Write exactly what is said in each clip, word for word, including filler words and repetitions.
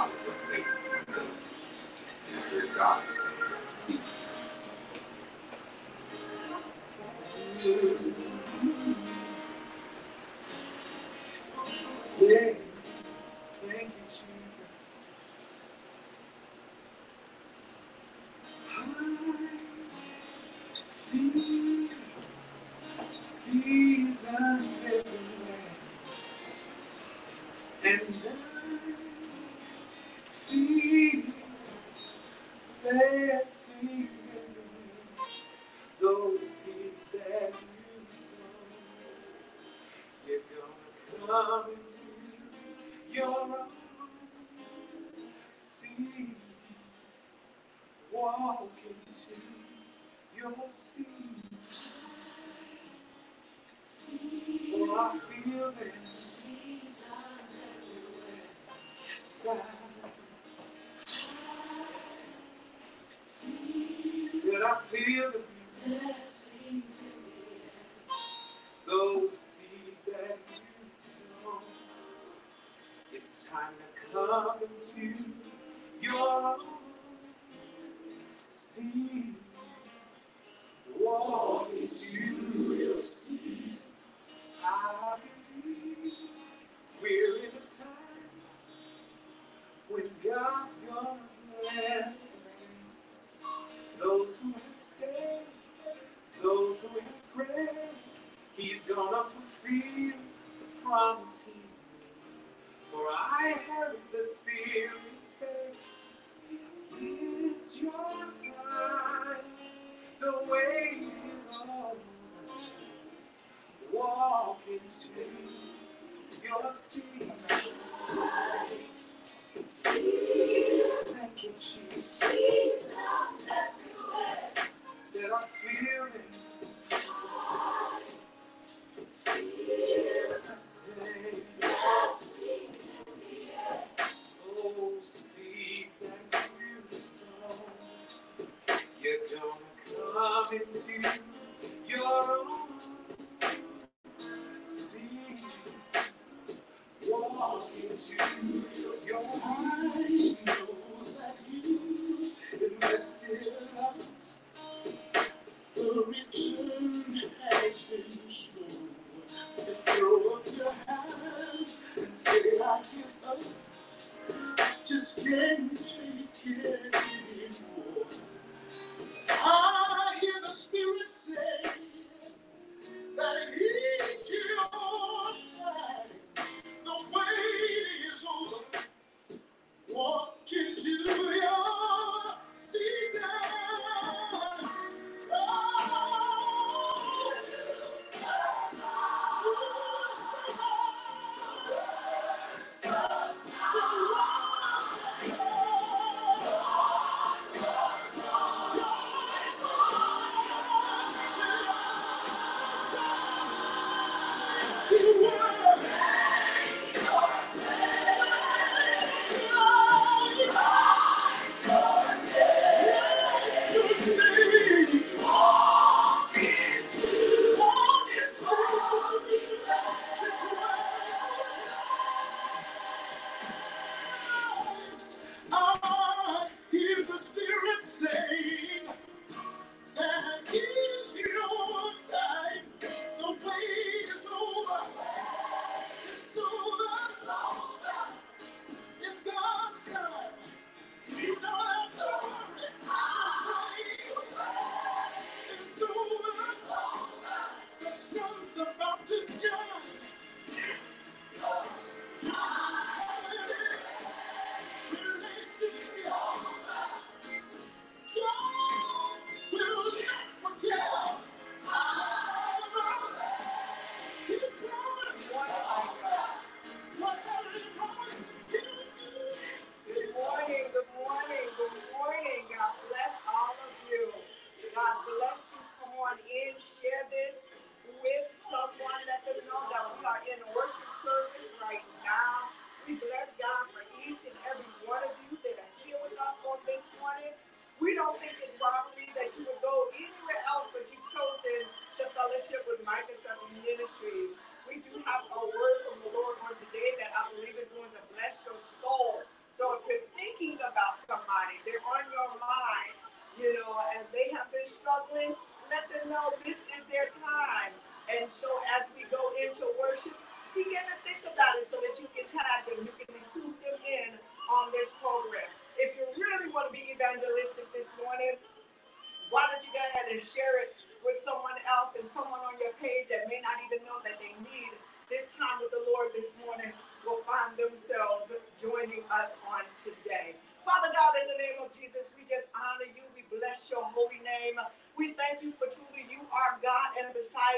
was up late one day and I heard God say, seasons. Yeah, thank you, Jesus. I see seasons everywhere, and I see blessings everywhere. Those seeds that you sow, you're gonna come into your own seeds. Walk into your seed. Oh, I feel there's seasons everywhere. Yes, I do. Said I feel the blessings in the air. Those seeds that you sow. It's time to come into your own seed. Walk into your seed. I believe we're in a time when God's gonna bless the saints. Those who have stayed, those who have prayed, He's gonna fulfill the promise He made. For I heard the Spirit say, it's your time. The wait is over. Walk into your seat. Thank you, Jesus. Seasons everywhere. Said I feel it. I say, blessings in the air. Oh, seeds that you sow. You're gonna come into your own seed. Walk into your mind. Know that you invested a lot. The return has been slow. Then throw up your hands and say, I give up. Just can't take it anymore. I hear the Spirit say that it's your time. The wait is over. Walk into your season. Oh, I hear the Spirit saying that it's your time. The wait is over. It's over. It's God's time. You don't have to worry. The wait is over. The sun's about to shine. It's your time. Relationship. God will not forget. He promised. Whatever He promised, He will do. Good morning, good morning, good morning. God bless all of you. God bless you. Come on in, share this with someone. Let them know that we are in worship service right now. We bless God for each and every one of you that are here with us on this morning. We don't think it's robbery that you would go anywhere else, but you've chosen to fellowship with Micah Seven Ministries. We do have a word from the Lord on today that I believe is going to bless your soul. So if you're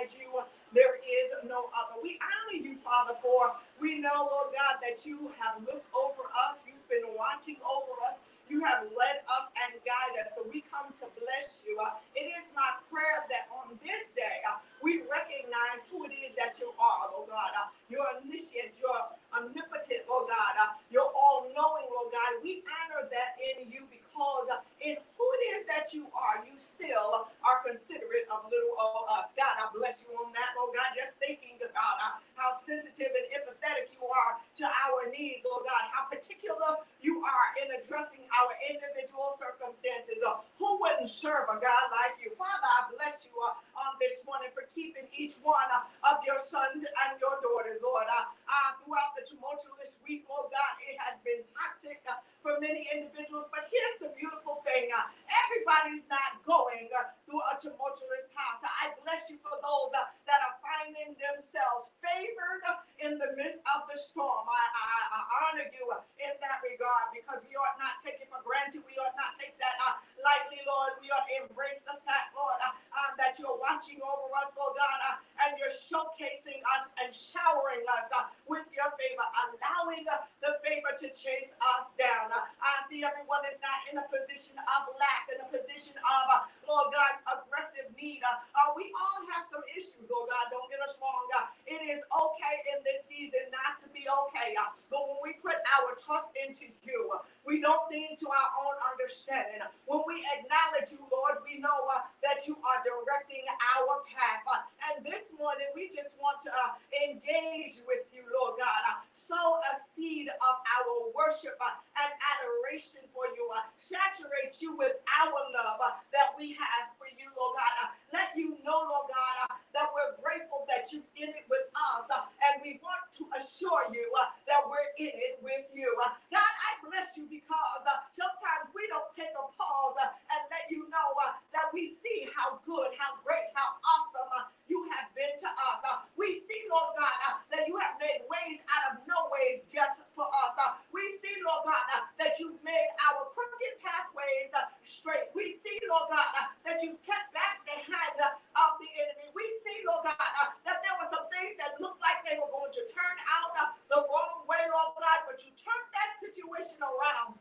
Besides you, there is no other. We honor you, Father, for we know, Lord God, that you have looked over us. You've been watching over us. You have led us and guided us. So we come to bless you. Uh, it is my prayer that on this day, uh, we recognize who it is that you are, Lord God. Uh, you're omniscient. You're omnipotent, Lord God. Uh, you're all-knowing, Lord God. We honor that in you because uh, in who it is that you are, you still are considerate of little of us. God, I bless you on that, Lord God. Just thinking about uh, how sensitive and empathetic you are to our needs, Lord God. How particular you are in addressing our individual circumstances. Uh, who wouldn't serve a God like you? Father, I bless you uh, on this morning for keeping each one uh, of your sons and your daughters, Lord. Uh, uh, throughout the tumultuous week, Lord God, it has been toxic uh, for many individuals. But here's the beautiful thing. Uh, everybody's not going uh, through a tumultuous time. So I bless you for those uh, that are finding themselves favored uh, in the midst of the storm. I, I, I honor you uh, in that regard because we ought not take it for granted. We ought not take that uh, lightly, Lord. We ought to embrace the fact, Lord, uh, uh, that you're watching over us, Lord God, uh, and you're showcasing us and showering us uh, with your favor, allowing uh, the favor to chase us down. Uh, I see everyone is not in a position of lack, in a position of, uh, Lord God, aggressive need. Uh, uh, we all have some issues, Lord God. Don't get us wrong. Uh, it is okay in this season not to be okay. Uh, but when we put our trust into you, uh, we don't lean to our own understanding. Uh, when we acknowledge you, Lord, we know uh, that you are directing our path. Uh, and this morning, we just want to uh, engage with you, Lord God. Uh, sow a seed of our worship uh, and adoration for you. Uh, saturate you with our love uh, that we have for you, Lord God. Uh, let you know, Lord God, uh, that we're grateful that you're in it with us. Uh, and we want to assure you uh, that we're in it with you. Uh, God, I bless you because uh, sometimes we don't take a pause uh, and let you know uh, that we see how good, how great, how awesome uh, you have been to us. Uh, we see, Lord God, uh, that you have made ways out of no ways just for us. Uh, we see, Lord God, uh, that you've made our crooked pathways uh, straight. We see, Lord God, uh, that you've kept back the hand uh, of the enemy. We see, Lord God, uh, that there were some things that looked like they were going to turn out uh, the wrong way, Lord God, but you turned that situation around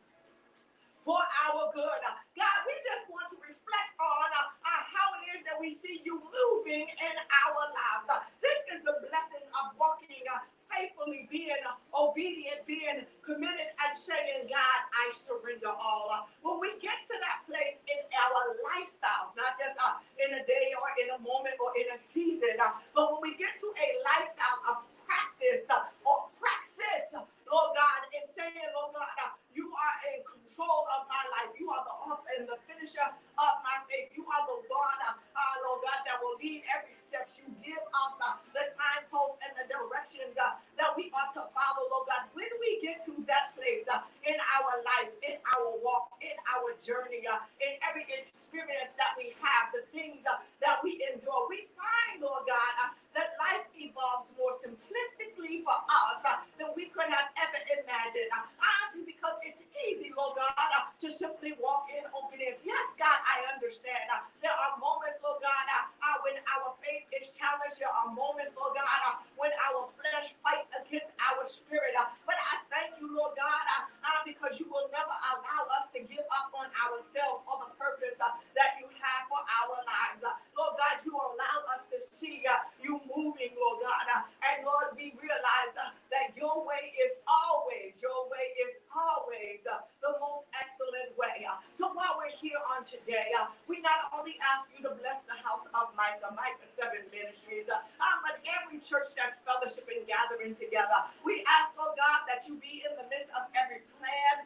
for our good. Uh, God, we just want to reflect on uh, uh, how it is that we see you moving in our lives. Uh, this is the blessing of walking uh, faithfully, being uh, obedient, being committed, and saying, God, I surrender all. Uh, when we get to that place in our lifestyles, not just uh, in a day or in a moment or in a season, uh, but when we get to a lifestyle of practice uh, or praxis, uh, Lord God, in saying, Lord God, uh, you are in control of my life. You are the author and the finisher of my faith. You are the one, uh, uh, Lord God, that will lead every step. You give us uh, the signposts and the directions uh, that we ought to follow, Lord God. When we get to that place uh, in our life, in our walk, in our journey, uh, in every experience that we have, the things uh, that we endure, we find, Lord God, uh, that life evolves more simplistically for us uh, than we could have ever imagined. Uh, honestly, because it's easy, Lord God, uh, to simply walk in obedience. Yes, God, I understand. Uh, there are moments, Lord God, uh, uh, when our faith is challenged. There are moments, Lord God, uh, when our flesh fights against our spirit. Uh, but I thank you, Lord God, uh, uh, because you will never allow us to give up on ourselves or the purpose uh, that you have for our lives. Uh, Lord God, you allow us to see uh, you moving, Lord God. Uh, and Lord, we realize uh, that your way is always, your way is always uh, the most excellent way. Uh, so while we're here on today, uh, we not only ask you to bless the house of Micah, Micah seven Ministries, uh, um, but every church that's fellowship and gathering together. We ask, Lord God, that you be in the midst of every plan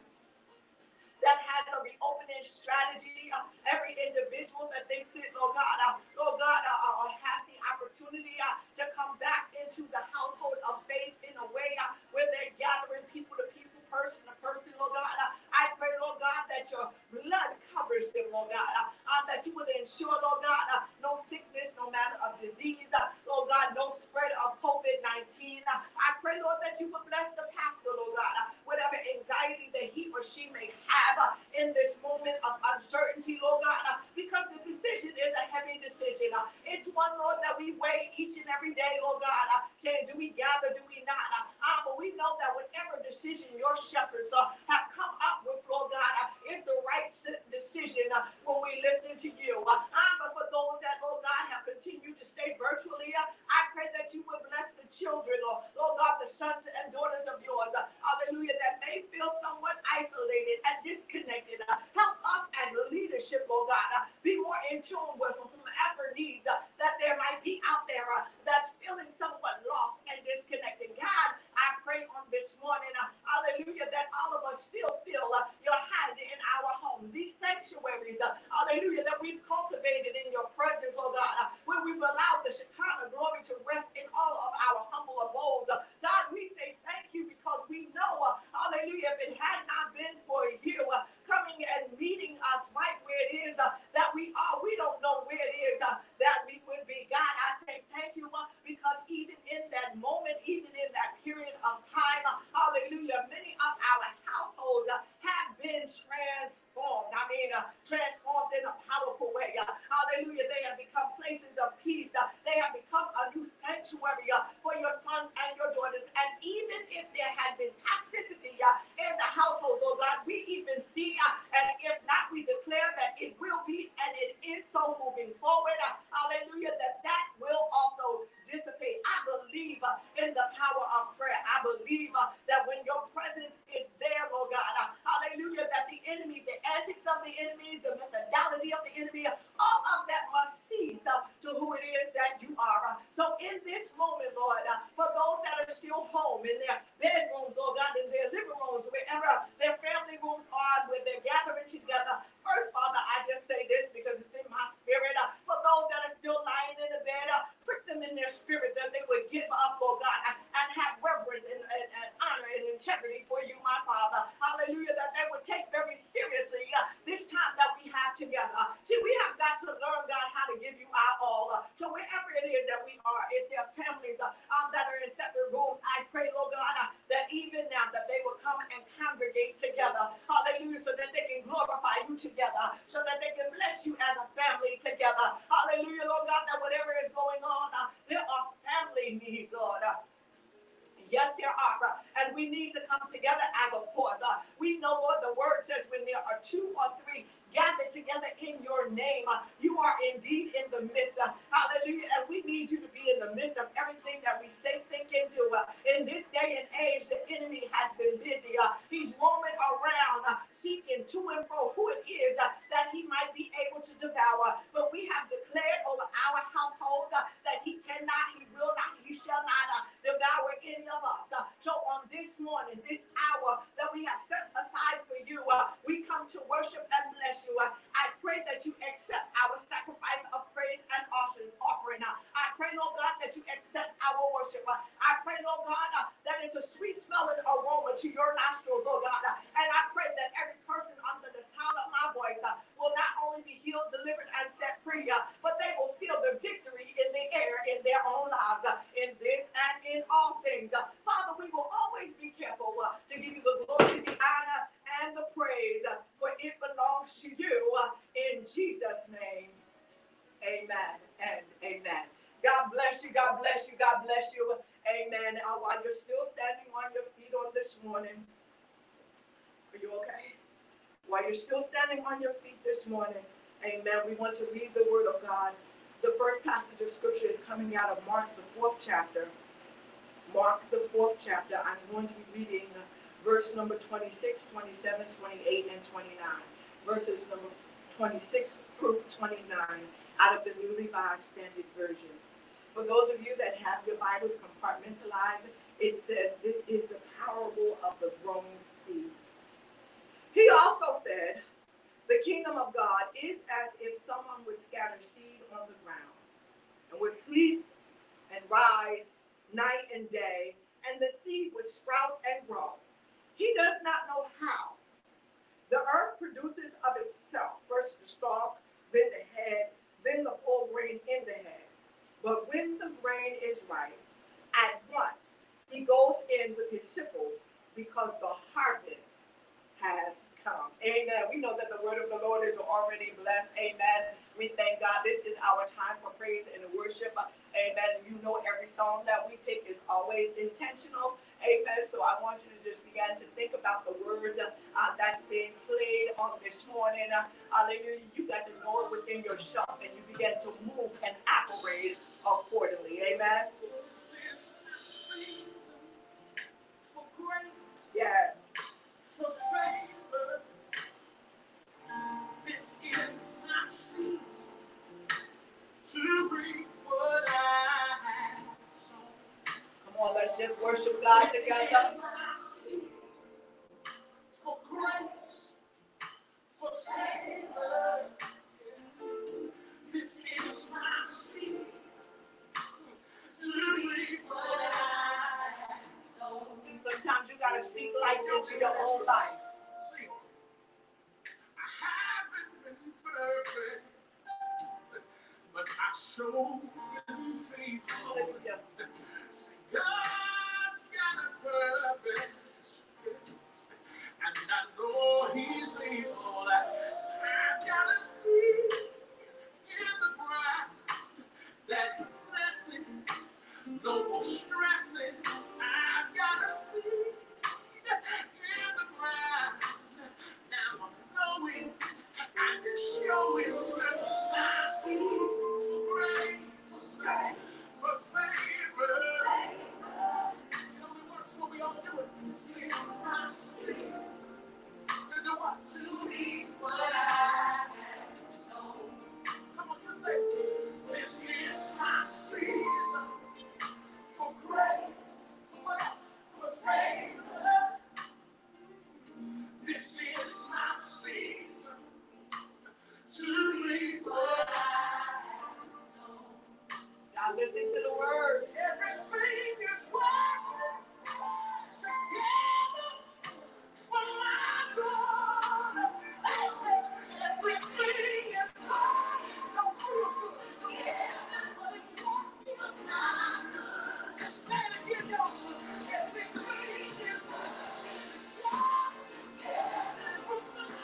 that has a reopening strategy. Uh, every individual that thinks it, Lord God, uh, Lord God, uh, uh, has the opportunity uh, to come back into the household of faith in a way uh, where they're gathering people to people, person to person, Lord God. Uh, I pray, Lord God, that your blood covers them, Lord God, uh, uh, that you would ensure, Lord God, uh, no sickness, no matter of disease, uh, Lord God, no spread of covid nineteen. Uh, I pray, Lord, that you would bless the pastor, Lord God, uh, whatever anxiety that he or she may have uh, in this moment of uncertainty, Lord God, uh, because the decision is a heavy decision. Uh, it's one weigh each and every day, Lord God, uh, saying, do we gather, do we not? Uh, uh, but we know that whatever decision your shepherds uh, have come up with, Lord God, uh, is the right decision uh, when we listen to you. Uh, uh, but for those that, Lord God, have continued to stay virtually, uh, I pray that you would bless the children, Lord, Lord God, the sons and daughters of yours, uh, hallelujah, that may feel somewhat isolated and disconnected. Uh, help us as a leadership, Lord God, uh, be more in tune with whomever needs uh, that there might be out there uh, that's feeling somewhat lost and disconnected. God, I pray on this morning, uh, hallelujah, that all of us still feel uh, your hand in our homes, these sanctuaries, uh, hallelujah, that we've cultivated in your presence, oh God, uh, where we've allowed the Shekinah glory to rest in all of our humble abodes. Uh, God, we say thank you because we know, uh, hallelujah, if it had not been for you uh, coming and meeting us right where it is uh, that we are, we don't know where it is uh, that we would be. God, I say thank you uh, because even in that moment, even in that period of time, uh, hallelujah, many of our households uh, have been transformed. I mean, uh, transformed in a powerful way. Uh, hallelujah, they have become places of peace. Uh, they have become a new sanctuary uh, for your sons and your daughters. And even if there had been toxicity uh, in the household, oh God, we even see, uh, and if not, we declare that it will be, and it is so moving forward. Uh, hallelujah, that that will also dissipate. I believe uh, in the power of prayer. I believe uh, that when your presence is there, Lord God, uh, hallelujah, that the enemy, the antics of the enemy, the methodology of the enemy, all of that must cease uh, to who it is that you are. Uh, so in this moment, Lord, uh, for those that are still home in their bedrooms, Lord God, in their living rooms, wherever their family rooms are, where they're gathering together, first, Father, I just say this because it's in my spirit. Uh, for those that are still lying in the bed, uh, prick them in their spirit that they would give up, Lord God, uh, and have reverence and, and, and honor and integrity for you, my Father. Hallelujah, that they would take very seriously uh, this time that we have together. See, we have got to learn, God, how to give you our all. Uh, so wherever it is that we are, if there are families uh, um, that are in separate rooms, I pray, Lord God, uh, that even now that they will come and congregate together. Hallelujah, so that they can glorify you together, so that they can bless you as a family together. Hallelujah, Lord God, that whatever is going on, uh, there are family needs, Lord. Uh, Yes, there are. Uh, and we need to come together as a force. Uh, we know, Lord, the word says when there are two or three gathered together in your name, uh, you are indeed in the midst. Uh, hallelujah. And we need you to be in the midst of everything that we say, think, and do. Uh, in this day and age, the enemy has been busy. Uh, he's roaming around, uh, seeking to and fro who it is uh, that he might be able to devour. But we have declared over our households uh, that he cannot, he will not, he shall not uh, devour any of us. Uh, so on this morning, this hour that we have set aside for you, uh, we come to worship and bless you. Uh, I pray that you accept our sacrifice of praise and offering. Uh, I pray, Lord God, that you accept our worship. Uh, I pray, Lord God, uh, that it's a sweet smelling aroma to your nostrils, Lord God. Uh, and I pray that every person under the sound of my voice uh, will not only be healed, delivered, and set free, uh, but they will feel the victory in the air in their own lives, uh, in this and in all things. Uh, Father, we will always be careful uh, to give you the glory, the honor, and the praise, uh, for it belongs to you. Uh, in Jesus' name, amen and amen. God bless you, God bless you, God bless you. Amen. Uh, while you're still standing on your feet on this morning, are you okay? While you're still standing on your feet this morning, amen, we want to read the word of God. The first passage of scripture is coming out of Mark, the fourth chapter. Mark, the fourth chapter. I'm going to be reading verse number twenty-six, twenty-seven, twenty-eight, and twenty-nine. Verses number twenty-six through twenty-nine out of the New Revised Standard Version. For those of you that have your Bibles compartmentalized, it says, this is the parable of the growing seed. He also said, the kingdom of God is as if someone would scatter seed on the ground and would sleep and rise night and day, and the seed would sprout and grow. He does not know how. The earth produces of itself first the stalk, then the head, then the full grain in the head. But when the grain is ripe, at once he goes in with his sickle because the harvest has come. Amen. We know that the word of the Lord is already blessed. Amen. We thank God. This is our time for praise and worship. Amen. You know every song that we pick is always intentional. Amen. So I want you to just begin to think about the words uh, that's being played on this morning. Uh, hallelujah. You got to know it within yourself and you begin to move and operate accordingly. Amen. For grace, yes, for favor, this is my season to reap what I have sown. Come on, let's just worship God together. This is my season for grace, for favor. This is my season to reap what I have sown. Sometimes you gotta speak life into your own life. See, I haven't been perfect, but I sure been faithful. Hallelujah. See, God's got a purpose, and I know He's able. I've got a seed in the ground that's blessing, no more stressing. I've got a seed in the ground. Now I'm knowing I can show it. My seeds for grace, for favor. It only works when we all do it. This is my seeds to do what? To be what I have sown. Come on, you say, this is my season for grace. What else? For favor. This is my season to reap what I have sown. Now listen to the word. Everything is working together for my good. Everything is working. Don't feel good together, but it's working for my good. Say it again, y'all. Everything is working together for my good.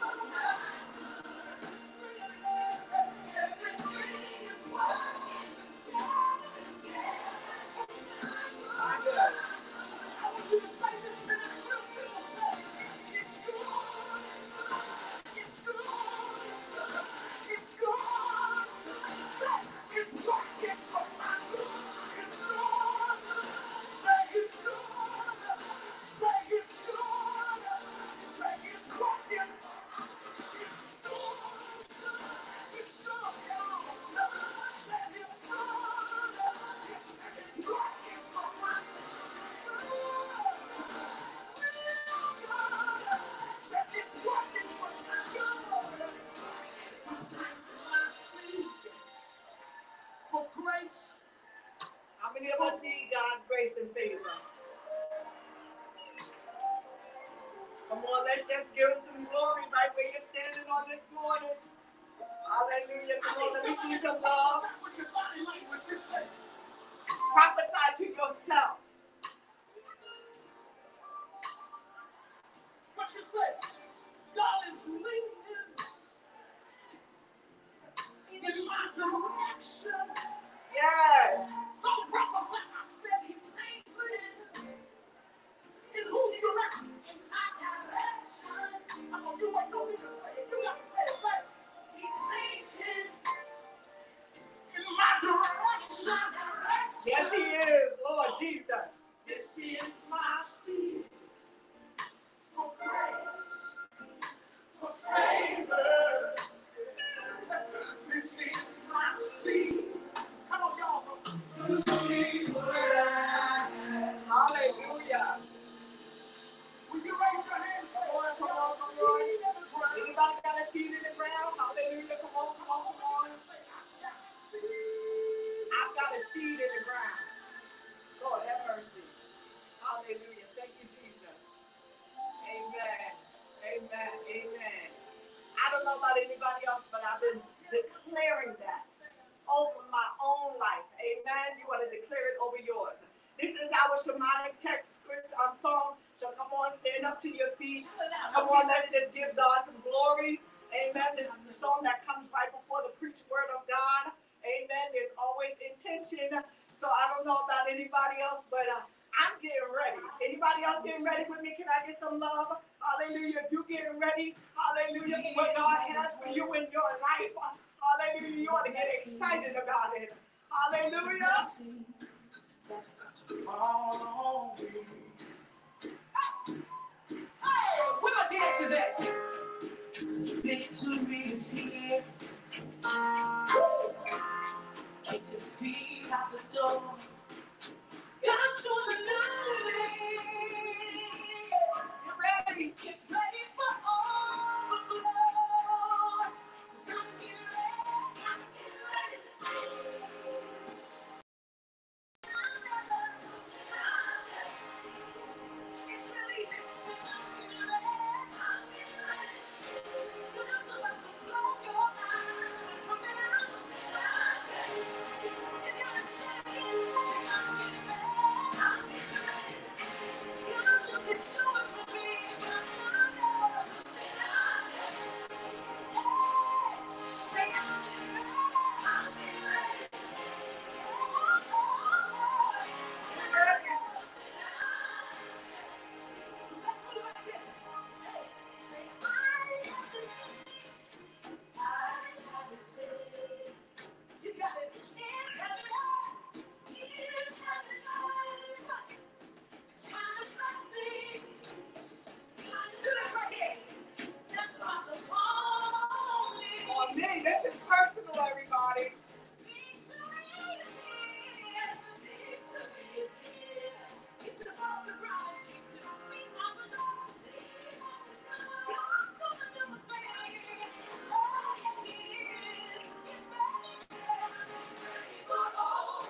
Say it again. Everything is working together for my good. I want you to say this in a real simple sense. It's good. It's good. It's good. Say it's working for my good. It's good. Say it's good. Say it's good. Say it's working. It's good. It's good, y'all. Say it's good. It's, it's working for my good. It's good. Say it's working for my good. This is my season for grace. How many of us need God's grace and favor? Come on, let's just give Him some glory right where you're standing on this morning. Hallelujah. Come on, let me see some love. Prophesy to yourself. What you say? God is leading in my direction. Yes. Don't prophesy. I said He's leading. In whose direction? In my direction. I'm going to do what you need to say. You got to say it. Say it. He's leading in my direction. My direction. Yes, He is, Lord Jesus. This is my season for grace, for favor. This is my season. Come on, y'all. To be what I have. Hallelujah. Will you raise your hands? Come on, come on, come on. Anybody got a seed in the ground? Hallelujah. Come on, come on, come on. I've got a seed in the ground. Lord, have mercy. Hallelujah. Thank you, Jesus. Amen. Amen. Amen. I don't know about anybody else, but I've been declaring that over my own life. Amen. You want to declare it over yours. This is our shamanic text script um, song. So come on, stand up to your feet. Come on, let's just give God some glory. Amen. This is the song that comes right before the preached word of God. Amen. Amen. There's always intention. So I don't know about anybody else, but uh, I'm getting ready. Anybody else getting ready with me? Can I get some love? Hallelujah. If you're getting ready, hallelujah, for what God has for you in your life. Hallelujah. You ought to get excited about it. Hallelujah. Where my dancers at? Victory is here. Kick the feet out the door. God's doing a new thing. Get ready, get ready for overflow. 'Cause I'm getting ready, I'm getting ready to see. It's really easy to say I'm getting ready, I'm getting ready to see. God's about to blow your mind with something else. You gotta say it again, say I'm getting ready, I'm getting ready to see. God, you can do it for me, something I know, something I know. Say I'm getting ready, I'm getting ready to see. Let's put it like this. Hey, say eyes haven't seen, eyes haven't seen. You got it. Ears haven't heard, ears haven't heard. Kind of blessing. Do this right here. That's about to fall on me. On me. This is personal, everybody. Victory is here. Victory is here. Get your foot on the ground. Kick your feet on the door. God's gonna do a thing. Oh, yes, He is. Get ready. Ready for all.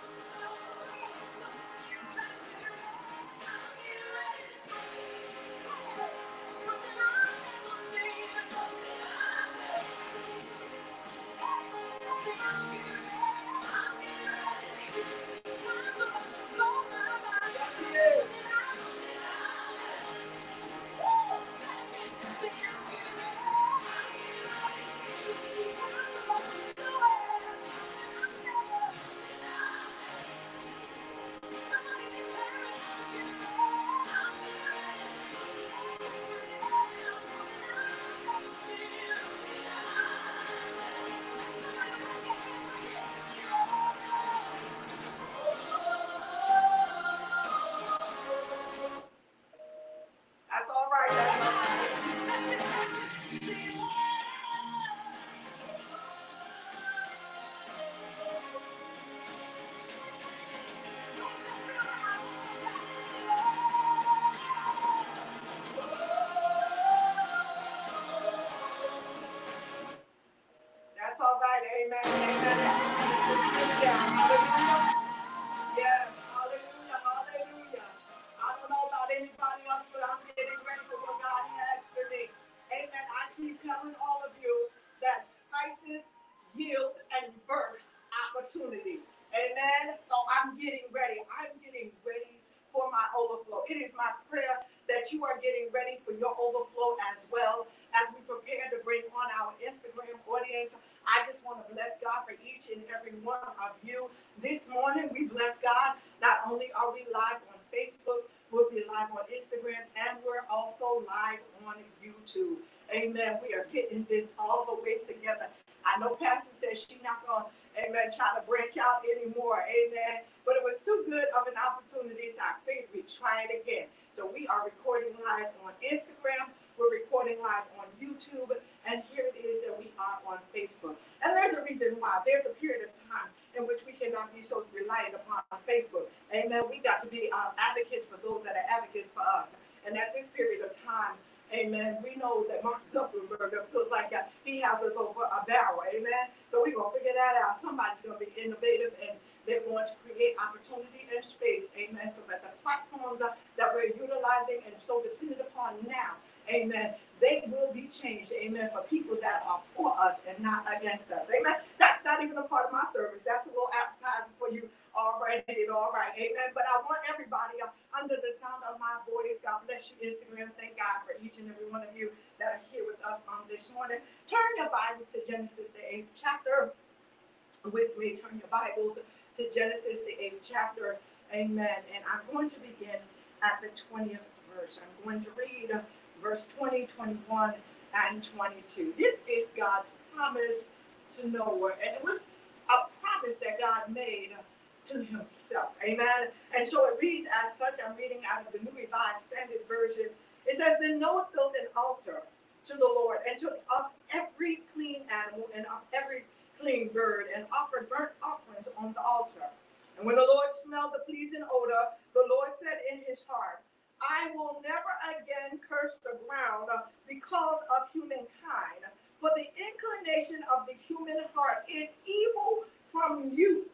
Something I've never seen. Something I've never seen. Say I'm getting ready. I'm getting ready to see. God's about to blow my mind. Something I've never seen. Say it again. Say I'm getting ready. I'm getting ready to see. God's about to do it. Something I've never seen. Somebody declare it. I'm getting ready. I'm getting ready to see. Something I've never seen. Something I've never seen. Somebody wave your hand right here. That's all right. That's all right. That's it. That's it. See you. Raise that real loud one more time. See you. That's all right. Amen. Amen. Hallelujah. Yes. Hallelujah. Hallelujah. I don't know about anybody else, but I'm getting ready for what God has for me. Amen. I keep telling all of you that crisis yields and bursts opportunity. Amen. So I'm getting ready. I'm getting ready for my overflow. It is my prayer that you are getting ready for your overflow as well as we prepare to bring on our Instagram audience. I just want to bless God for each and every one of you. This morning, we bless God. Not only are we live on Facebook, we'll be live on Instagram, and we're also live on YouTube. Amen. We are getting this all the way together. I know Pastor says she's not going to, amen, try to branch out anymore. Amen. But it was too good of an opportunity, so I figured we'd try it again. So we are recording live on Instagram. We're recording live on YouTube, and here it is that we are on Facebook. And there's a reason why. There's a period of time in which we cannot be so reliant upon Facebook. Amen. We've got to be uh, advocates for those that are advocates for us. And at this period of time, amen, we know that Mark Zuckerberg feels like uh, he has us over a barrel. Amen. So we're going to figure that out. Somebody's going to be innovative, and they're going to create opportunity and space. Amen. So that the platforms uh, that we're utilizing and so dependent upon now, amen, they will be changed, amen, for people that are for us and not against us, amen. That's not even a part of my service. That's a little appetizer for you already, and all right, amen. But I want everybody uh, under the sound of my voice, God bless you, Instagram. Thank God for each and every one of you that are here with us on this morning. Turn your Bibles to Genesis, the eighth chapter. with me. Turn your Bibles to Genesis, the eighth chapter. Amen. And I'm going to begin at the twentieth verse. I'm going to read verse twenty, twenty-one, and twenty-two. This is God's promise to Noah. And it was a promise that God made to himself. Amen. And so it reads as such. I'm reading out of the New Revised Standard Version. It says, Then Noah built an altar to the Lord and took of every clean animal and of every clean bird and offered burnt offerings on the altar. And when the Lord smelled the pleasing odor, the Lord said in his heart, I will never again curse the ground because of humankind, for the inclination of the human heart is evil from youth,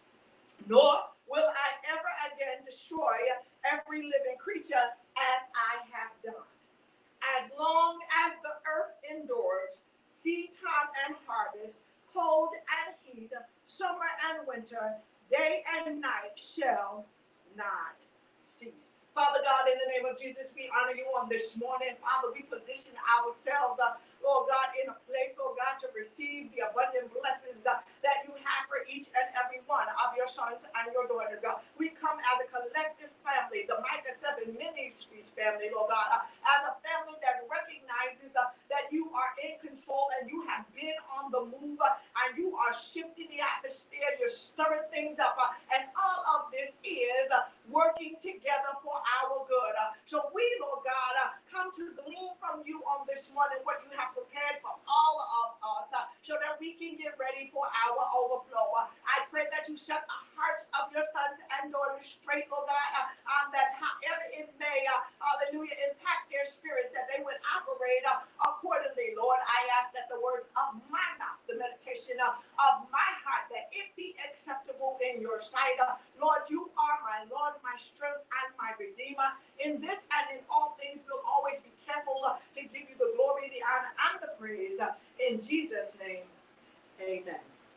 nor will I ever again destroy every living creature as I have done. As long as the earth endures, seed time and harvest, cold and heat, summer and winter, day and night shall not cease. Father God, in the name of Jesus, we honor you on this morning. Father, we position ourselves, uh, Lord God, in a place, Lord God, to receive the abundant blessings uh, that you have for each and every one of your sons and your daughters. Uh, we come as a collective family, the Micah seven Ministries family, Lord God, uh, as a family that recognizes uh, that you are in control and you have been on the move uh, and you are shifting the atmosphere, you're stirring things up, uh, and all of this is uh, working together for our good. Uh, so we, Lord God, uh, come to glean from you on this morning what you have prepared for all of us uh, so that we can get ready for our overflow. Uh, I pray that you set the hearts of your sons and daughters straight, Lord God, uh, um, that however it may, uh, hallelujah, impact their spirits, that they would operate uh, accordingly. Lord, I ask that the words of my mouth, the meditation uh, of my heart, that it be acceptable in your sight. Uh, Lord, you are my Lord, my strength, and my Redeemer. In this and in all things, we'll always be careful uh, to give you the glory, the honor, and the praise. Uh, in Jesus' name, amen.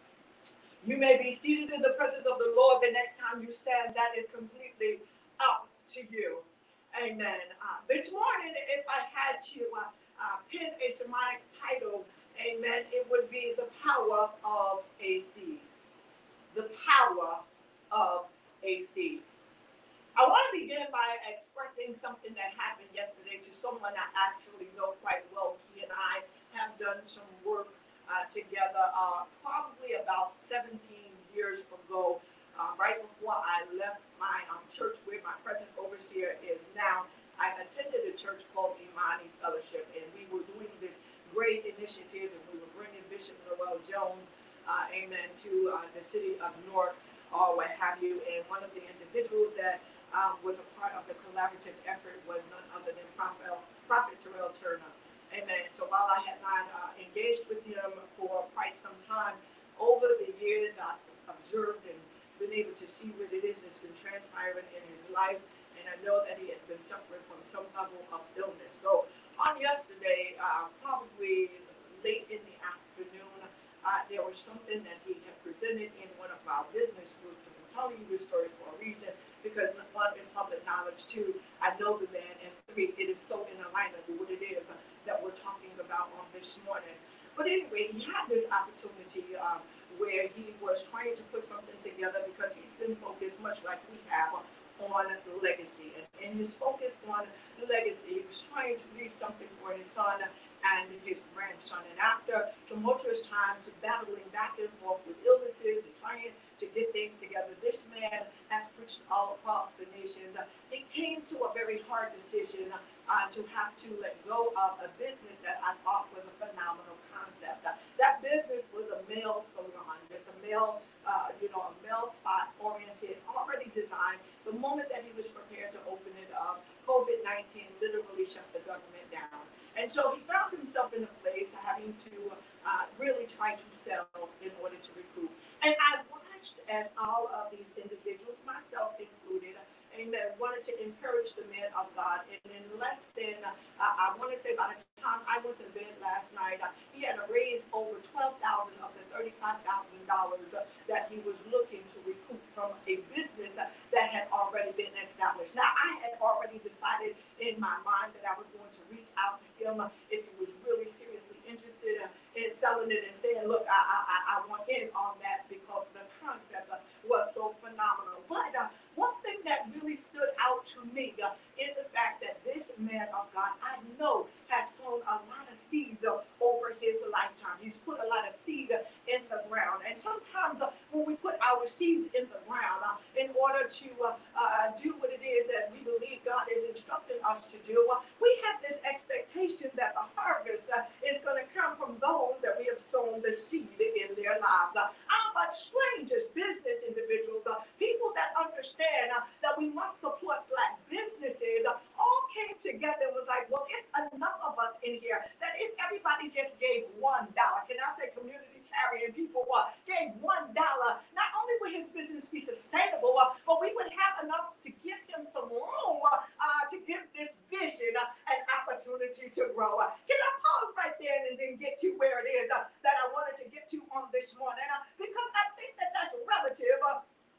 You may be seated in the presence of the Lord the next time you stand. That is completely up to you. Amen. Uh, this morning, if I had to uh, uh, pin a sermonic title, amen, it would be The Power of a Seed. The Power of a Seed. I want to begin by expressing something that happened yesterday to someone I actually know quite well. He and I have done some work uh, together uh, probably about seventeen years ago, uh, right before I left my um, church where my present overseer is now. I attended a church called Imani Fellowship, and we were doing this great initiative, and we were bringing Bishop Noel Jones, uh, amen, to uh, the city of Newark, or what have you. And one of the individuals that Um, was a part of the collaborative effort was none other than Prophet, Prophet Terrell Turner. Amen. So while I had not uh, engaged with him for quite some time, over the years I've observed and been able to see what it is that's been transpiring in his life, and I know that he had been suffering from some level of illness. So on yesterday, uh, probably late in the afternoon, uh, there was something that he had presented in one of our business groups, and I'm telling you this story for a reason, because one is public knowledge, two, I know the man, and three, it is so in alignment with what it is uh, that we're talking about on this morning. But anyway, he had this opportunity um, where he was trying to put something together because he's been focused, much like we have, on legacy. And in his focus on legacy, he was trying to leave something for his son and his grandson. And after tumultuous times of battling back and forth with illnesses and trying to get things together, this man has preached all across the nations. Uh, he came to a very hard decision uh, to have to let go of a business that I thought was a phenomenal concept. Uh, that business was a male salon. It's a male, uh, you know, a male spot oriented, already designed. The moment that he was prepared to open it up, COVID nineteen literally shut the government down. And so he found himself in a place having to uh, really try to sell in order to recoup. And I watched as all of these individuals, myself included, amen, wanted to encourage the man of God. And in less than, uh, I want to say by the time I went to bed last night, uh, he had raised over twelve thousand dollars of the thirty-five thousand dollars uh, that he was looking to recoup from a business uh, that had already been established. Now, I had already decided in my mind that I was going to reach out to him uh, if he was really seriously interested uh, in selling it and saying, look, I, I, I want in on that because phenomenal. But uh, one thing that really stood out to me uh, is the fact that this man of God, I know, has sown a lot of seeds uh, over his lifetime. He's put a lot of seed uh, in the ground. And sometimes uh, when we put our seeds in the ground, uh, in order to uh, uh, do what it is that we believe God is instructing us to do, uh, we have this expectation that the harvest uh, is going to come from those that we have sown the seed in their lives. Uh, uh, but strangers, business individuals, uh, people that understand uh, that we must support black businesses, uh, all came together and was like, well, it's enough of us in here that if everybody just gave one dollar, can I say community carrying people uh, gave one dollar, not only would his business be sustainable, uh, but we would have enough to give him some room uh, uh, to give this vision uh, an opportunity to grow. Uh, can I pause right there and then get to where it is uh, that I wanted to get to on this morning? Uh, because I think that that's relative uh,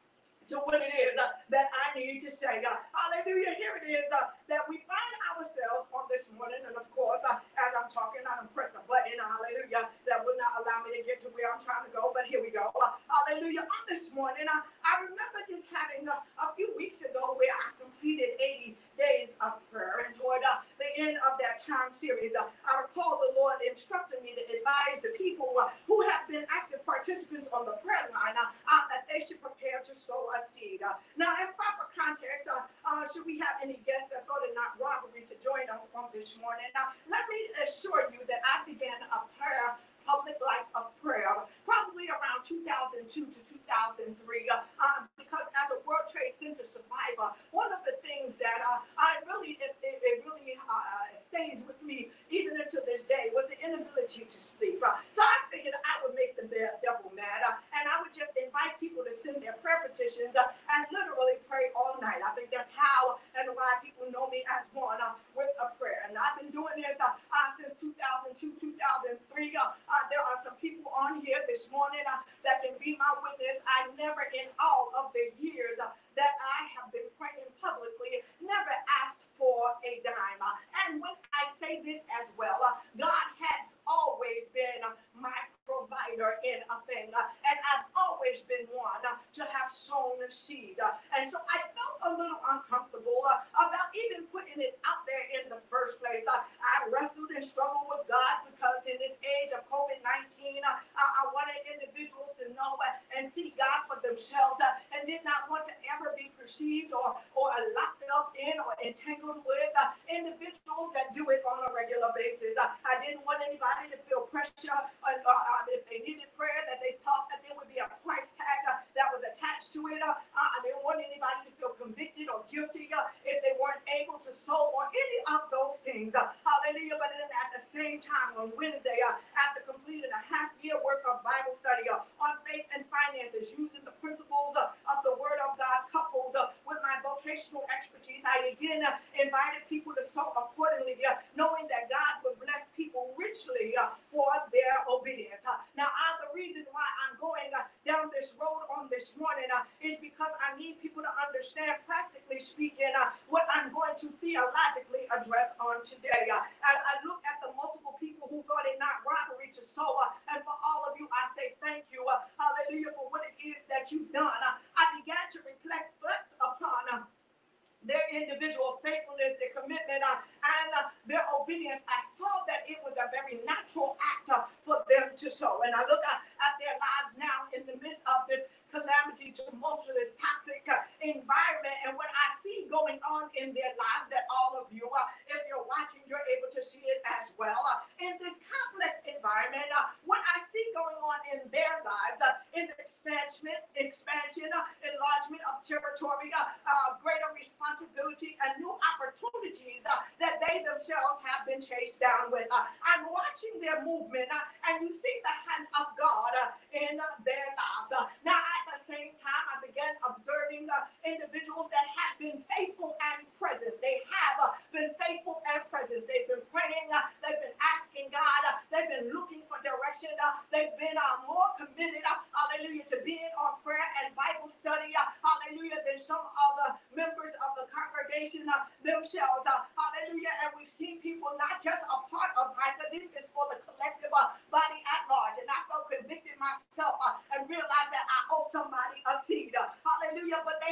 to what it is uh, that I need to say. Uh, hallelujah. Here it is uh, that we find ourselves on this morning. And of course, uh, as I'm talking, I done pressed a button, uh, hallelujah, that would not allow me to get to where I'm trying to go. But here we go. Uh, hallelujah. On this morning, uh, I remember just having uh, a few weeks ago where I completed eighty days of prayer. And toward uh, the end of that time series, uh, I recall the Lord instructed me to advise the people uh, who have been active participants on the prayer line uh, uh, that they should prepare to sow a seed. Uh, now, in proper context, uh, uh, should we have any guests that go to not robbery to join us on this morning? Now, let me assure you that I began a prayer public life of prayer, probably around two thousand two to two thousand three, uh, uh, because as a World Trade Center survivor, one of the things that uh, I really, it, it, it really uh, stays with me even until this day was the inability to sleep. Uh, so I figured I would make the devil mad, uh, and I would just invite people to send their prayer petitions uh, and literally pray all night. I think that's how and why people know me as one uh, with a prayer. And I've been doing this uh, uh, since two thousand two, two thousand three. Uh, Uh, there are some people on here this morning uh, that can be my witness. I never in all of the years uh, that I have been praying publicly, never asked for a dime. Uh, and when I say this as well, uh, God has always been uh, my provider in a thing. Uh, and I've always been one uh, to have sown seed. Uh, and so I felt a little uncomfortable uh, about even putting it out there in the first place. Uh, I wrestled and struggled with God because in this age of COVID nineteen, uh, I, I wanted individuals to know uh, and see God for themselves uh, and did not want to ever be perceived or, or locked up in or entangled with uh, individuals that do it on a regular basis. Uh, I didn't want anybody to feel pressure uh, uh, if they needed prayer, that they thought that there would be a price tag uh, that was attached to it. Uh, uh, I didn't want anybody to feel convicted or guilty uh, if they weren't able to sow or any of those things. Uh, hallelujah. But then at the same time on Wednesday, uh, after completing a half year worth of Bible study uh, on faith and finances, using the principles uh, of the Word of God coupled uh, with my vocational expertise, I again uh, invited people to sow accordingly, uh, knowing that God would bless people richly uh, for their obedience. Uh, now, uh, the reason why I'm going uh, down this road on this morning uh, is because I need people to understand, practically speaking, uh, what I'm going to theologically address on today. Uh, as I look at the multiple people who thought it not robbery to sow, uh, and for all of you, I say thank you, uh, hallelujah, for what it is that you've done. Uh, I began to reflect, reflect upon uh, their individual faithfulness, their commitment, uh, and uh, their obedience. I saw that it was a very natural act uh, for them to sow. And I look at, at their lives now in the midst of this calamity, tumultuous, toxic uh, environment, and what I see going on in their lives, that all of you, uh, if you're watching, you're able to see it as well. Uh, in this complex environment, uh, what I see going on in their lives uh, is expansion, expansion, uh, enlargement of territory, uh, uh, greater responsibility, and new opportunities uh, that they themselves have been chased down with. Uh, I'm watching their movement, uh, and you see the hand of God uh, in uh, their lives. Uh, now, at the same time, I began observing uh, individuals that have been faithful and present. They have uh, been faithful and present. They've been praying. Uh, they've been asking God. Uh, they've been looking for direction. Uh, they've been uh, more committed, uh, hallelujah, to being on prayer and Bible study, uh, hallelujah, than some other members of the congregation uh, themselves. Uh, hallelujah. And we've seen people not just a part of Micah. This is for the collective uh, body at large. And I felt convicted myself uh, and realized that I owe somebody a seed. Uh, hallelujah. But they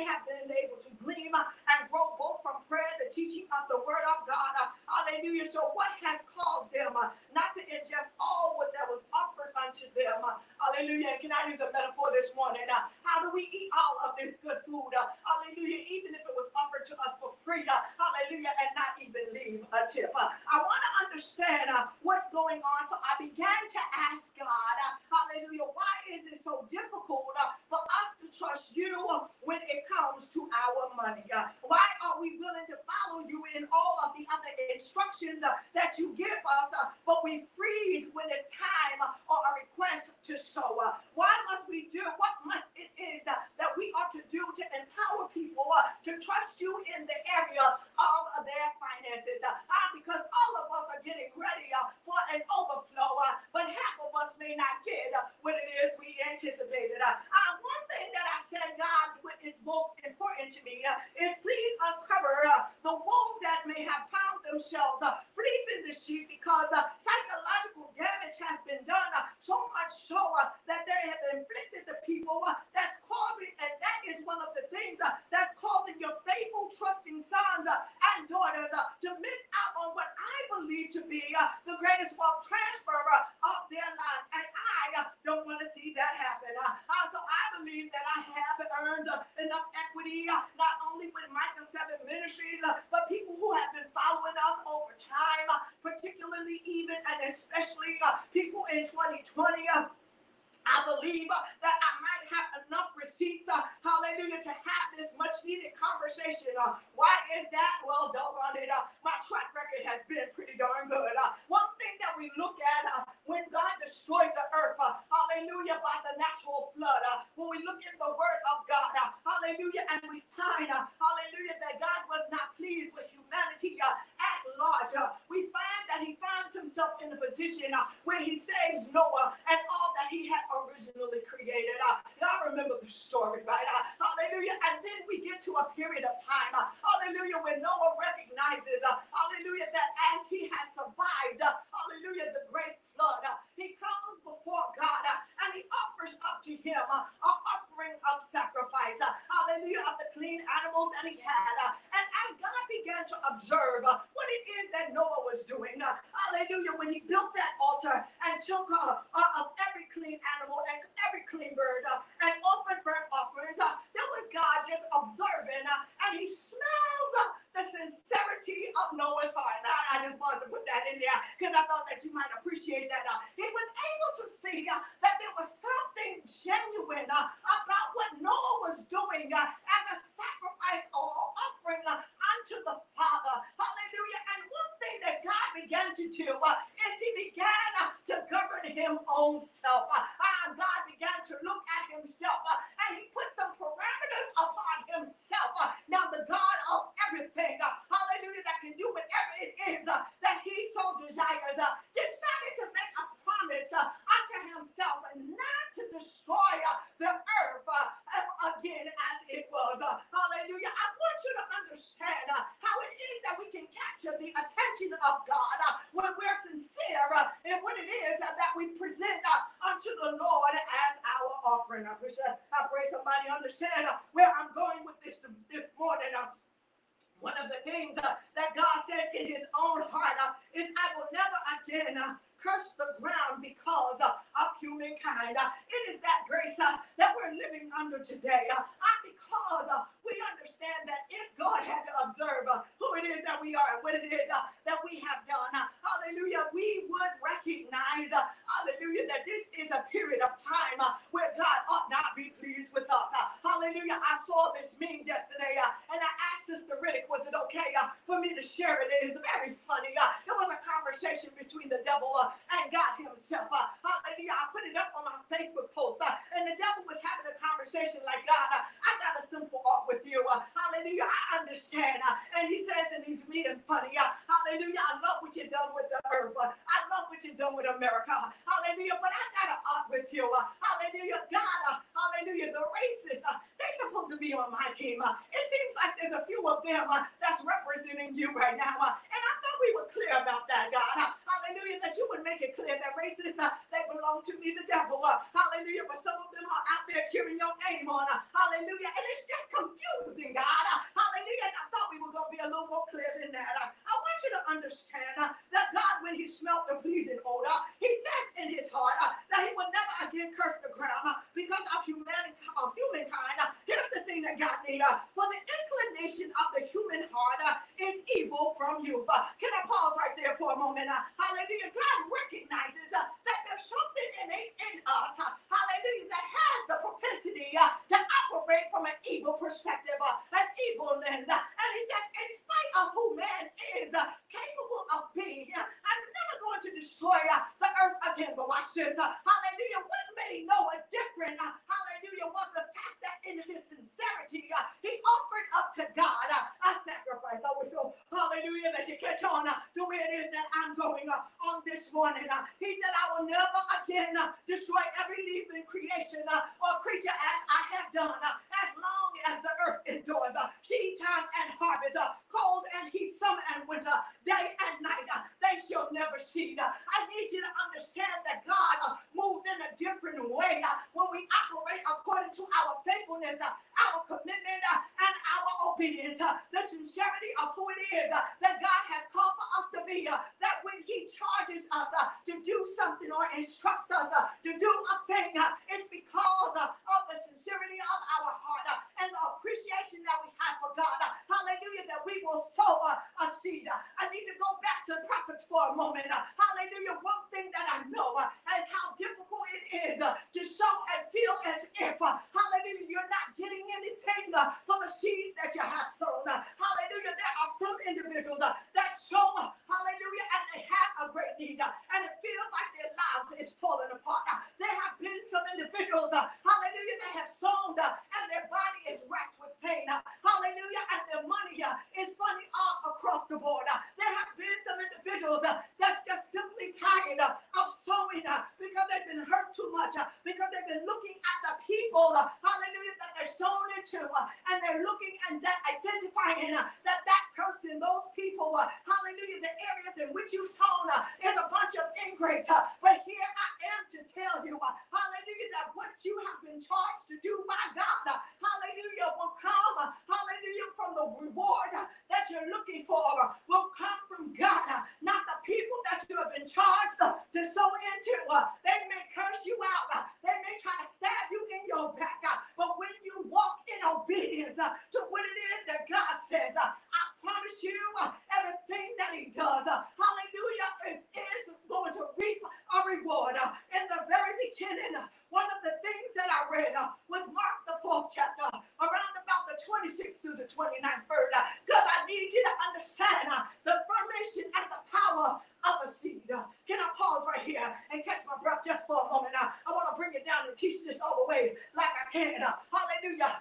they have been able to glean uh, and grow both from prayer, the teaching of the word of God. Uh, hallelujah. So what has caused them uh, not to ingest all what that was offered unto them? Uh, hallelujah. Can I use a metaphor this morning? Uh, how do we eat all of this good food? Uh, hallelujah. Even if it was offered to us for free. Uh, hallelujah. And not even leave a tip. Uh, I want to understand uh, what's going on. So I began to ask God, uh, hallelujah, why is it so difficult uh, for us to trust you uh, when it comes to our money? Uh, why are we willing to follow you in all of the other instructions uh, that you give us, uh, but we freeze when it's time uh, or a request to sow? Uh, why must we do what must it is uh, that we ought to do to empower people uh, to trust you in the area of uh, their finances? Uh, uh, because all of us are getting ready uh, for an overflow, uh, but half of us may not get uh, what it is we anticipated. Uh, uh, one thing that I said, God, what is most important to me uh, is please uncover uh, the wolves that may have found themselves uh, fleecing the sheep, because uh, psychological damage has been done, uh, so much so uh, that they have inflicted the people uh, that's causing, and that is one of the things uh, that's causing your faithful, trusting sons uh, and daughters uh, to miss out on what I believe to be uh, the greatest wealth transfer uh, of their lives. And I uh, don't want to see that happen. Uh, uh, so I believe that I have earned uh, enough equity, uh, not only with Micah seven Ministries, uh, but people who have been following us over time, uh, particularly even and especially uh, people in twenty twenty. Uh, I believe uh, that I might have enough receipts, uh, hallelujah, to have this much needed conversation. Uh, why is that? Well, doggone it, uh, my track record has been pretty darn good. Uh, one thing that we look at uh, when God destroyed the earth, uh, hallelujah, by the natural flood, uh, when we look in the word of God, uh, hallelujah, and we find, uh, hallelujah, that God was not pleased with humanity uh, at large. Uh, we find that he finds himself in a position uh, where he saves Noah and all that he had originally created. Uh, y'all remember the story, right? Uh, hallelujah. And then we get to a period of time, uh, hallelujah, when Noah recognizes, uh, hallelujah, that as he has survived, uh, hallelujah, the great flood, uh, he comes before God uh, and he offers up to him uh, an offering of sacrifice, uh, hallelujah, of the clean animals that he had. Uh, and as God began to observe uh, what it is that Noah was doing, uh, hallelujah, when he built that altar and took uh, uh, of every clean animal and every clean bird uh, and offered burnt offerings, uh, there was God just observing, uh, and he smells uh, the sincerity of Noah's heart. And I, I just wanted to put that in there because I thought that you might appreciate that. Uh, he was able to see uh, that there was something genuine uh, about what Noah was doing uh, as a sacrifice or offering uh, unto the Father. Hallelujah. And one thing that God began to do uh, is he began uh, to govern him own self. Uh, uh, God began to look at himself uh, and he put some parameters upon himself. Uh, now the God of everything, uh, hallelujah, that can do whatever it is uh, that he so desires, uh, decided to make a promise uh, unto himself and not to destroy uh, the earth uh, again as it was. Uh, hallelujah. I want you to understand uh, how it is that we can capture the attention of God uh, when we're sincere uh, in what it is uh, that we present uh, unto the Lord as our offering. I pray, I pray somebody understand uh, where I'm going with this this morning. Uh, One of the things uh, that God said in his own heart uh, is, I will never again uh, curse the ground because uh, of humankind. Uh, it is that grace uh, that we're living under today. Uh, uh, because uh, we understand that if God had to observe uh, who it is that we are and what it is uh, that we have done, uh, hallelujah, we would recognize, uh, hallelujah, that this is a period of time uh, where God ought not be pleased with us. Uh, hallelujah. I saw this meme yesterday uh, and I asked Sister Riddick, was it okay uh, for me to share it? It is very funny. Uh, it was a conversation between the devil uh, and God himself. Uh, hallelujah. I put it up on my Facebook post uh, and the devil was having a conversation like, God, uh, I got a simple art with you. Uh, hallelujah. I understand. Uh, and he says, and he's mean and funny. Uh, hallelujah. I love what you've done with the earth. Uh, I love what you've done with America. Hallelujah. But I got an art with you. Uh, hallelujah. God, uh, hallelujah. The racists, uh, they're supposed to be on my team. Uh, it seems like there's a few of them uh, that's representing you right now. Uh, and I thought we were clear about that, God. Uh, hallelujah. hallelujah, that you would make it clear that racists, uh, they belong to me, the devil, uh, hallelujah, but some of them are out there cheering your name on, uh, hallelujah, and it's just confusing, God, uh, hallelujah, and I thought we were going to be a little more clear than that. uh, I want you to understand uh, that God, when he smelt the pleasing odor, he says in his heart uh, that he would never again curse the ground uh, because of humanity, of humankind. Uh, here's the thing that got me, uh, for the inclination of the human heart uh, is evil from youth. Uh, can I pause right there for a moment? Uh, hallelujah. God recognizes uh, that there's something innate in us, uh, hallelujah, that has the propensity uh, to operate from an evil perspective, uh, an evil lens. Uh, and he says, in spite of who man is uh, capable of being, uh, I'm never going to destroy uh, the earth again. But watch this. Uh, hallelujah. What made Noah different, uh, hallelujah, was the fact that in his sincerity, uh, he offered up to God uh, a sacrifice. I wish, oh, hallelujah, that you catch on uh, to where it is that I'm going uh, on this morning. Uh, he said, I will never again uh, destroy every living creation uh, or creature as I have done, uh, as long as the earth endures. Uh, seed time and harvest, uh, cold and heat, summer and winter, day and night, uh, they shall never cease. Uh, I need you to understand that God uh, moves in a different way uh, when we operate according to our faithfulness, uh, our commitment, uh, and our obedience, uh, the sincerity of who it is uh, that God has called for us to be, uh, that when he charges us uh, to do something or instructs us uh, to do a thing, uh, it's because uh, of the sincerity of our heart uh, and the appreciation that we have for God. Uh, hallelujah, that we will sow uh, a seed. Uh, I need to go back to prophets for a moment. Uh, hallelujah, one thing that I know uh, is how difficult it is uh, to sow and feel as if, uh, hallelujah, you're not getting anything uh, for the seeds that you have sown. Uh, hallelujah, there are some individuals uh, that sow, uh, hallelujah, and they have a great need, uh, and it feels like their lives is falling apart. Uh, there have been some individuals, uh, hallelujah, that have sown uh, and their body is racked with pain. Uh, hallelujah, and their money uh, is funny all across the board. Uh, there have been some individuals uh, that's just simply tired uh, of sowing uh, because they've been hurt too much, uh, because they've been looking at the people, uh, hallelujah, that they're sown into, uh, and they're looking and de- identifying uh, that that person, those people, uh, hallelujah, the areas in which you've sown uh, is a bunch of ingrates. Uh, but here I am to tell you, uh, hallelujah, that what you have been charged to do by God, uh, hallelujah, will come, uh, hallelujah, from the reward uh, that you're looking for, uh, will come from God, uh, not the people that you have been charged uh, to sow into. Uh, they may curse you out, uh, they may try to stab you in your back, uh, but when you walk in obedience uh, to what it is that God says, uh, I promise you, uh, everything that he does, uh, hallelujah, is, is going to reap a reward. Uh, in the very beginning, uh, one of the things that I read uh, was Mark the fourth chapter, around about the twenty-sixth through the twenty-ninth verse, because uh, I need you to understand uh, the formation and the power of a seed. Uh, can I pause right here and catch my breath just for a moment? Uh, I want to bring it down and teach this all the way like I can. Uh, hallelujah.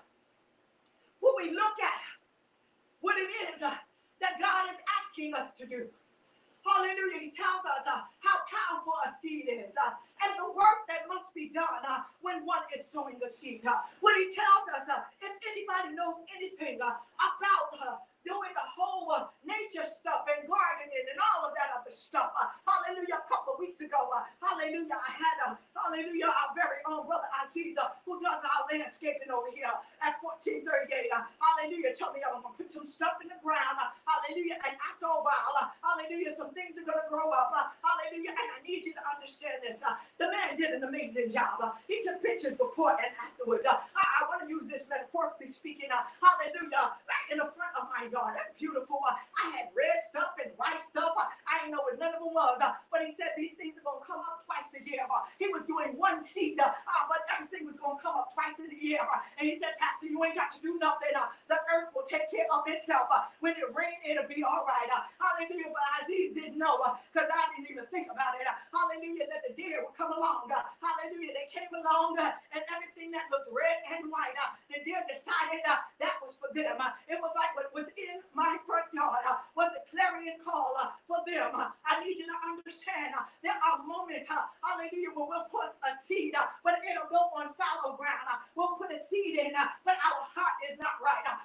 When we look at what it is uh, that God is asking us to do, hallelujah, he tells us uh, how powerful a seed is uh, and the work that must be done uh, when one is sowing a seed. Uh, when he tells us, uh, if anybody knows anything uh, about uh, doing the whole uh, nature stuff and gardening and all of that other stuff, uh, hallelujah, a couple of weeks ago, uh, hallelujah, I had, a, hallelujah, our very own brother Aziza, who does our landscaping over here at fourteen thirty-eight, uh, hallelujah, told me I'm going to put some stuff in the ground, uh, hallelujah, and after a while, uh, hallelujah, some things are going to grow up, uh, hallelujah, and I need you to understand this. Uh, the man did an amazing job. Uh, he took pictures before and afterwards. Uh, I, I want to use this metaphorically speaking, uh, hallelujah, right in the front of my yard. That's beautiful. Uh, I had red stuff and white stuff. Uh, I didn't know what none of them was, uh, but he said these things are going to come up twice a year. Uh, he was doing one seed, uh, uh, but everything was going to come up twice a year. Uh, and he said, Pastor, you ain't got to do nothing. Uh, the earth will take care of itself. Uh, when it rains, it'll be all right. Uh, hallelujah, but Aziz didn't know because uh, I didn't even think about it. Uh, hallelujah, that the deer would come along. Uh, hallelujah, they came along uh, and everything that looked red and white, uh, the deer decided uh, that was for them. Uh, it was like what was in my front yard uh, was a clarion call uh, for them. Uh, I need you to understand uh, there are moments, uh, hallelujah, where we'll put a seed, uh, but it'll go on fallow ground. Uh, we'll put a seed in, uh, but our heart is not right. Uh, we'll put a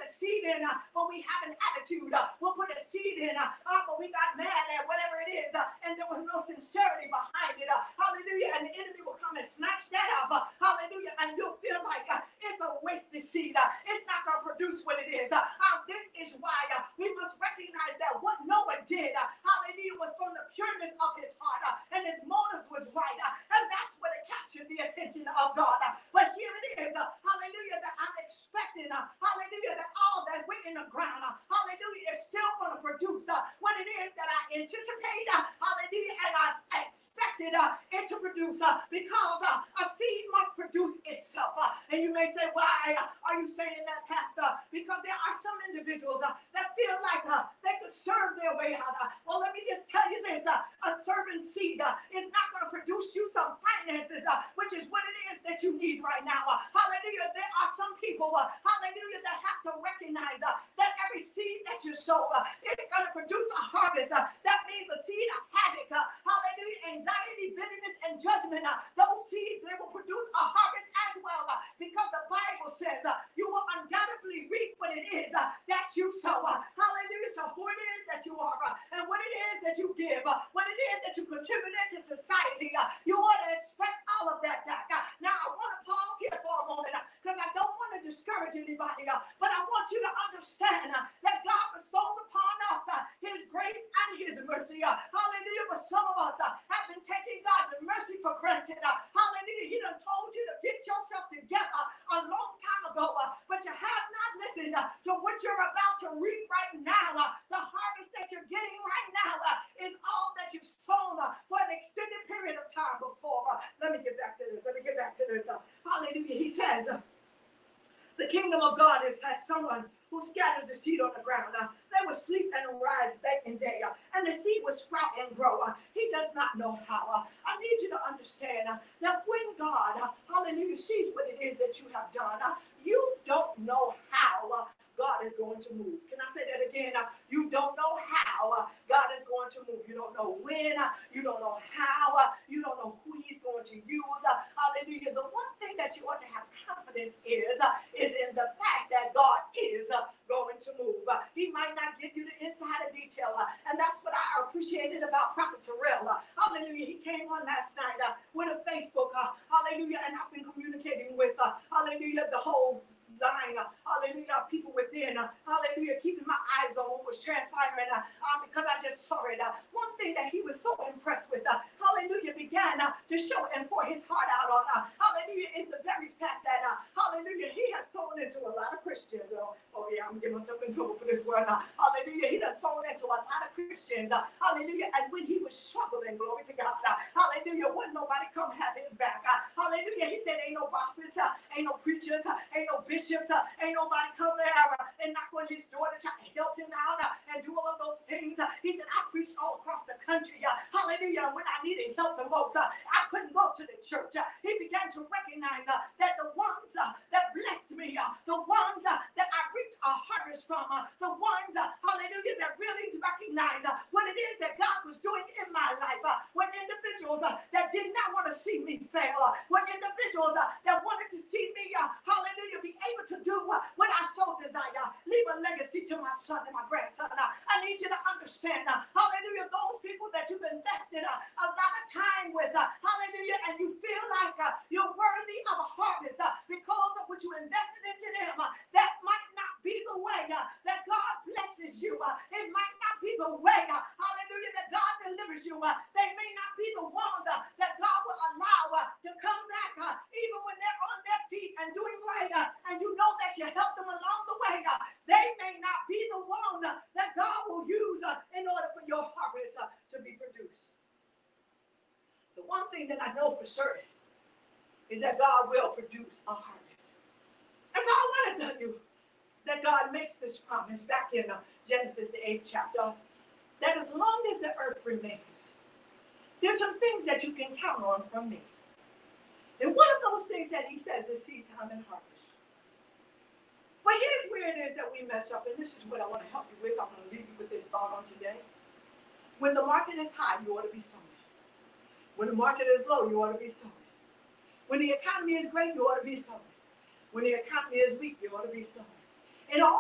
a seed in, uh, but we have an attitude. Uh, we'll put a seed in, uh, uh, but we got mad at whatever it is, uh, and there was no sincerity behind it. Uh, hallelujah. And the enemy will come and snatch that up. Uh, hallelujah. And you'll feel like uh, it's a wasted seed. Uh, it's not going to produce what it is. Uh, uh, this is why uh, we must recognize that what Noah did, uh, hallelujah, was from the pureness of his heart, uh, and his motives was right. Uh, and that's what it captured the attention of God. Uh, but here it is, uh, hallelujah, that I'm expecting, uh, hallelujah, that all that went in the ground, uh, hallelujah, is still going to produce uh, what it is that I anticipate, uh, hallelujah, and I expected uh, it to produce, uh, because uh, a seed must produce itself. Uh, and you may say, why uh, are you saying that, Pastor? Because there are some individuals uh, that feel like uh, they could serve their way out. Uh, well, let me just tell you this, uh, a servant seed uh, is not going to produce you some finances, uh, which is what it is that you need right now. Uh, hallelujah. There are some people, uh, hallelujah, that have to recognize uh, that every seed that you sow uh, is going to produce a harvest. Uh, that means a seed of havoc, uh, hallelujah, anxiety, bitterness, and judgment. Uh, those seeds, they will produce a harvest as well, uh, because the Bible says uh, you will undoubtedly reap what it is uh, that you sow. Uh, hallelujah. So who it is that you are, uh, and what it is that you give, uh, what it is that you contribute to society, uh, you ought to expect all of that back. Uh, now, I want to pause here for a moment, because uh, I don't want to discourage anybody, uh, but I want you to understand uh, that God bestows upon us uh, his grace and his mercy. Uh, hallelujah. But some of us uh, have been taking God's mercy for granted. Uh, hallelujah. He done told you to get yourself together a long time ago, uh, but you have not listened uh, to what you're about to reap right now. Uh, the harvest that you're getting right now uh, is all that you've sown uh, for an extended period of time before. Uh, let me get back to this. Let me get back to this. Uh, hallelujah. He says, uh, the kingdom of God is as someone who scatters the seed on the ground. Uh, they will sleep and rise night and day, uh, and the seed will sprout and grow. Uh, he does not know how. Uh, I need you to understand uh, that when God, uh, hallelujah, sees what it is that you have done, uh, you don't know how uh, God is going to move. Can I say that again? Uh, you don't know how uh, God is going to move. You don't know when. Uh, you don't know how. Uh, you don't know who he's going to use. Uh, hallelujah. The one thing that you ought to have confidence is, uh, is in the fact that God is uh, going to move. Uh, he might not give you the insider detail. Uh, and that's what I appreciated about Prophet Terrell. Uh, hallelujah. He came on last night uh, with a Facebook. Uh, hallelujah. And I've been communicating with, uh, hallelujah, the whole line, uh, hallelujah, people within, uh, hallelujah, keeping my eyes on what was transpiring, uh, uh, because I just saw it. Uh, one thing that he was so impressed with, uh, hallelujah, began uh, to show and pour his heart out on, uh, hallelujah, is the very fact that, uh, hallelujah, he has sown into a lot of Christians. Oh, oh yeah, I'm getting myself in trouble for this word. Uh, hallelujah, he done sown into a lot of Christians. Uh, hallelujah, and when he was struggling, glory to God, uh, hallelujah, wouldn't nobody come have his back. Uh, hallelujah, he said, ain't no prophets, uh, ain't no preachers, uh, ain't no bishops. Uh, ain't nobody come there uh, and knock on his door to try to help him out uh, and do all of those things. Uh, he said, I preached all across the country. Uh, hallelujah. When I needed help the most, uh, I couldn't go to the church. Uh, he began to recognize uh, that the ones uh, that blessed me, uh, the ones uh, that I reaped a harvest from, uh, the ones, uh, hallelujah, that really recognize uh, what it is that God was doing in my life. Uh, when individuals uh, that did not want to see me fail, uh, when individuals uh, that wanted to see me, uh, hallelujah, be able to do uh, what I so desire, leave a legacy to my son and my grandson. Uh, I need you to understand, uh, hallelujah, those people that you've invested uh, a lot of time with, uh, hallelujah, and you feel like uh, you're worthy of a harvest uh, because of what you invested into them. Uh, that might not be the way uh, that God blesses you. Uh, it might not be the way, uh, hallelujah, that God delivers you. Uh, they may not be the ones uh, that God will allow uh, to come back, uh, even when they're on their feet and doing right, uh, and you know that you helped them along the way. Uh, they may not be the ones uh, that God will use uh, in order for your harvest uh, to be produced. The one thing that I know for certain is that God will produce a harvest. That's all I want to tell you. That God makes this promise back in uh, Genesis, the eighth chapter, that as long as the earth remains, there's some things that you can count on from me. And one of those things that he says is seed time and harvest. But here's where it is that we mess up, and this is what I want to help you with. I'm going to leave you with this thought on today. When the market is high, you ought to be sowing. When the market is low, you ought to be sowing. When the economy is great, you ought to be sowing. When the economy is weak, you ought to be sowing. In all of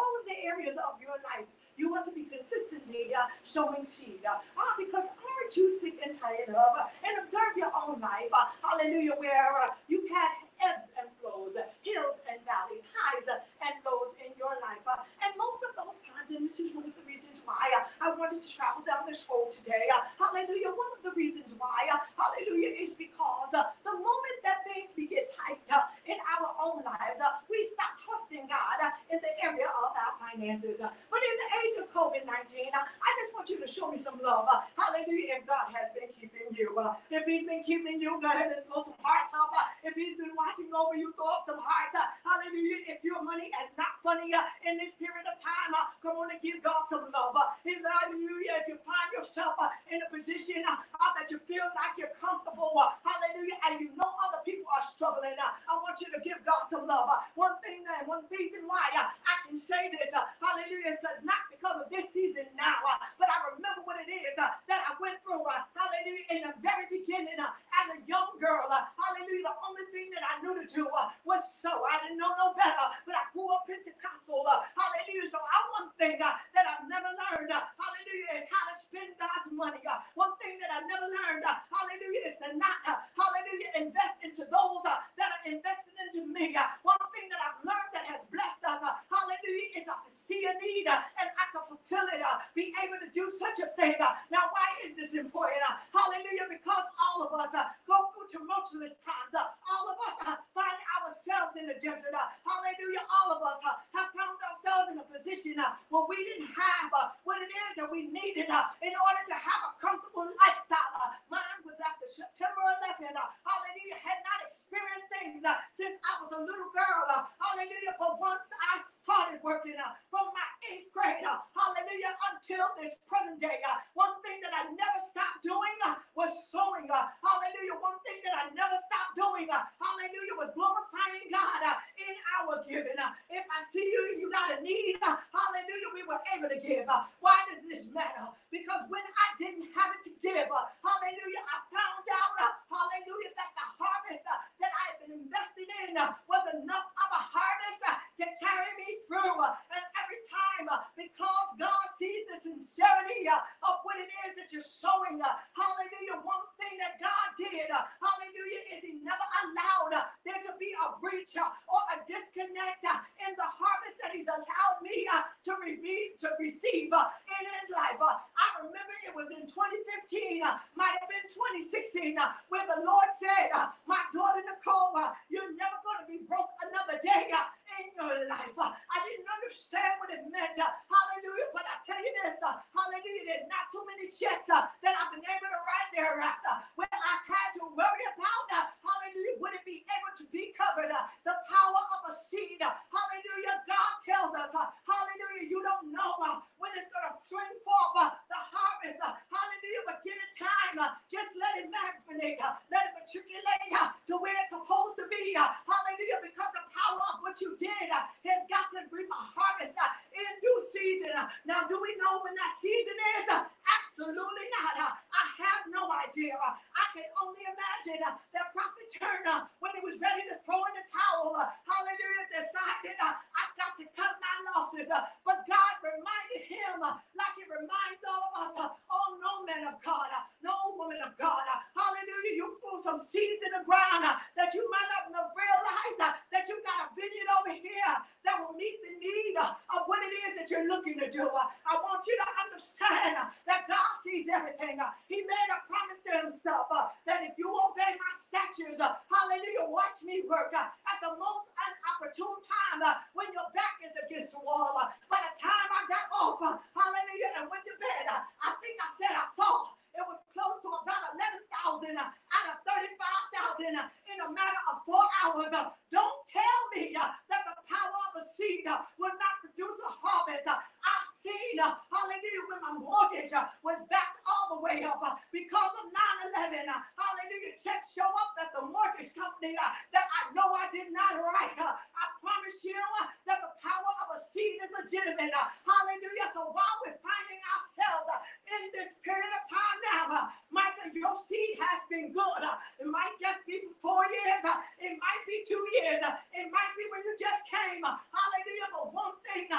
areas of your life you want to be consistently uh, sowing seed. Uh, uh, because aren't you sick and tired of, uh, and observe your own life, uh, hallelujah, where uh, you've had ebbs and flows, uh, hills and valleys, highs uh, and lows in your life. Uh, and most of those times, and this is one of the reasons why uh, I wanted to travel down this road today, uh, hallelujah, one of the reasons why, uh, hallelujah, is because uh, the moment that things get tight uh, in our own lives, uh, we stop trusting God uh, in the area of our finances. Uh, but in the age of COVID nineteen, uh, I just want you to show me some love. Uh, hallelujah, if God has been keeping you. Uh, if he's been keeping you, go ahead and throw some hearts up. Uh, if he's been watching over you, throw up some hearts. Uh, hallelujah, if your money is not funny uh, in this period of time, uh, come on and give God some love. Uh, hallelujah, if you find yourself uh, in a position uh, uh, that you feel like you're comfortable, uh, hallelujah, and you know other people are struggling, uh, I want you to give God some love. Uh, one thing and one reason why uh, I can say this, uh, hallelujah, is because not because of this season now, uh, but I remember what it is uh, that I went through, uh, hallelujah, in the very beginning uh, as a young girl. Uh, hallelujah, the only thing that I knew to do uh, was sow. I didn't know no better, but I grew up Pentecostal. Uh, hallelujah, so I one thing uh, that I've never learned, uh, hallelujah, is how to spend God's money. Uh, one thing that I never learned, uh, hallelujah, is to not, uh, hallelujah, invest into those uh, that are invested into me. Uh, one thing that I've learned that has blessed us, uh, hallelujah, is I see a need uh, and I can fulfill it, uh, be able to do such a thing. Uh, now, why is this important? Uh, hallelujah, because all of us uh, go through tumultuous times. Uh, all of us uh, find ourselves in the desert. Uh, hallelujah, all of us uh, have found ourselves in a position uh, where we didn't have uh, what it is that we needed uh, in order to have a comfortable lifestyle. Uh, mine was after September eleventh. Uh, hallelujah, had not experienced things uh, since I was a little girl. Uh, hallelujah, but once I started working uh, from my eighth grade, uh, hallelujah, until this present day, uh, one thing that I never stopped doing uh, was sowing. Uh, hallelujah, one thing that I never stopped doing, uh, hallelujah, was glorifying God uh, in our giving. Uh, if I see you, you got a need, uh, hallelujah, we were able to give. Uh, why does this matter? Because when I didn't have it to give, uh, hallelujah, I found out, uh, hallelujah, that the harvest uh, that I had been invested in uh, was enough of a harvest uh, to carry me through. Uh, and every time, uh, because God sees the sincerity uh, of what it is that you're sowing, uh, hallelujah, one thing that God did, uh, hallelujah, is he never allowed uh, there to be a breach uh, or a disconnect uh, in the harvest that he's allowed me uh, to, re- to receive uh, in his life. Uh, I remember it was in twenty fifteen, uh, might have been twenty sixteen, uh, where the Lord said, uh, my daughter Nicole, uh, you're never going to be broke another day uh, in your life. Uh, I didn't understand what it meant, uh, hallelujah, but I tell you this, uh, hallelujah, there's not too many checks uh, that I've been able to write thereafter, where I had to worry about, uh, hallelujah, would it be able to be covered? Uh, the power of a seed, uh, hallelujah, God tells us, uh, hallelujah, you don't know uh, when it's going to spring forth uh, the harvest, uh, hallelujah, but give it time, uh, just let it marinate, uh, let it matriculate uh, to where it's supposed to be, uh, hallelujah, because the power of what you did uh, has got to bring a harvest uh, in due season. Uh, now, do we know when that season is? Uh, absolutely not. Uh, I have no idea. Uh, I can only imagine uh, that Prophet Turner, when he was ready to throw in the towel, uh, hallelujah, decided uh, I've got to cut my losses. Uh, but God reminded him, uh, like he reminds all of us, uh, oh, no man of God, uh, no woman of God, uh, hallelujah, you threw some seeds in the ground uh, that you might not have realized uh, that you got a vineyard over here that will meet the need uh, of what it is that you're looking to do. Uh, I want you to understand uh, that God sees everything. Uh, he made a promise to himself uh, that if you obey my statutes, uh, hallelujah, watch me work uh, at the most unopportune time uh, when your back is against the wall. Uh, by the time I got off, uh, hallelujah, and went to bed, uh, I think I said I saw it was close to about eleven thousand uh, out of thirty-five thousand uh, in a matter of four hours. Uh, don't tell me uh, that the power of a seed uh, will not produce a harvest. Uh, I've seen, uh, hallelujah, when my mortgage uh, was backed all the way up uh, because of nine eleven. Uh, hallelujah, checks show up at the mortgage company uh, that I know I did not write. Uh, I promise you uh, that the power of a seed is legitimate. Uh, hallelujah. So while we're finding ourselves uh, in this period of time now, uh, Micah, your seed has been good. Uh, it might just be for four years. Uh, it might be two years. Uh, it might be when you just came. Uh, hallelujah. But one thing uh, that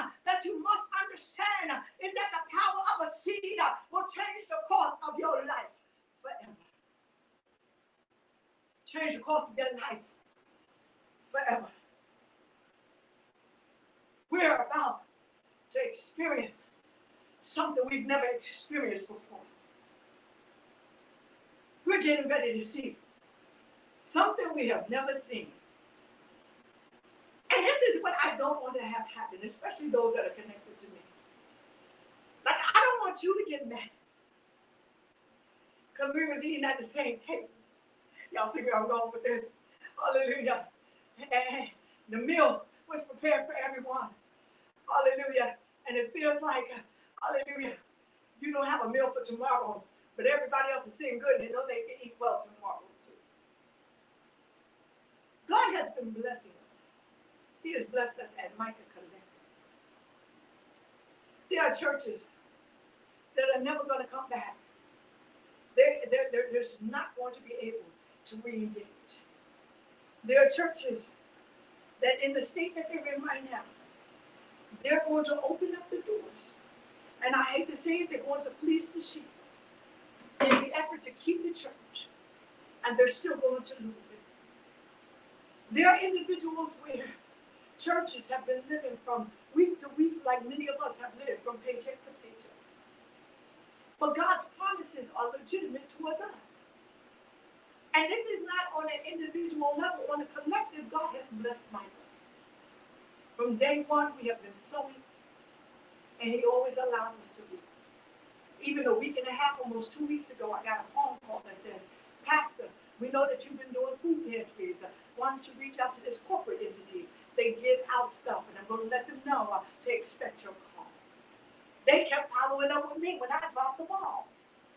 that you must understand is that the power of a seed will change the course of your life forever. Change the course of your life forever. We're about to experience something we've never experienced before. We're getting ready to see something we have never seen. And this is what I don't want to have happen, especially those that are connected to me. Like, I don't want you to get mad because we was eating at the same table. Y'all see where I'm going with this? Hallelujah. And the meal was prepared for everyone. Hallelujah. And it feels like, hallelujah, you don't have a meal for tomorrow, but everybody else is sitting good and they know they can eat well tomorrow too. God has been blessing us. He has blessed us at Micah Collective. There are churches that are never going to come back. They're, they're, they're, they're not going to be able to re-engage. There are churches that in the state that they're in right now, they're going to open up the doors. And I hate to say it, they're going to fleece the sheep in the effort to keep the church. And they're still going to lose it. There are individuals where churches have been living from week to week like many of us have lived, from paycheck to paycheck. But God's promises are legitimate towards us. And this is not on an individual level. On a collective, God has blessed my life. From day one, we have been sowing, and He always allows us to reap. Even a week and a half, almost two weeks ago, I got a phone call that says, Pastor, we know that you've been doing food pantries. Why don't you reach out to this corporate entity? They give out stuff, and I'm going to let them know uh, to expect your call. They kept following up with me when I dropped the ball.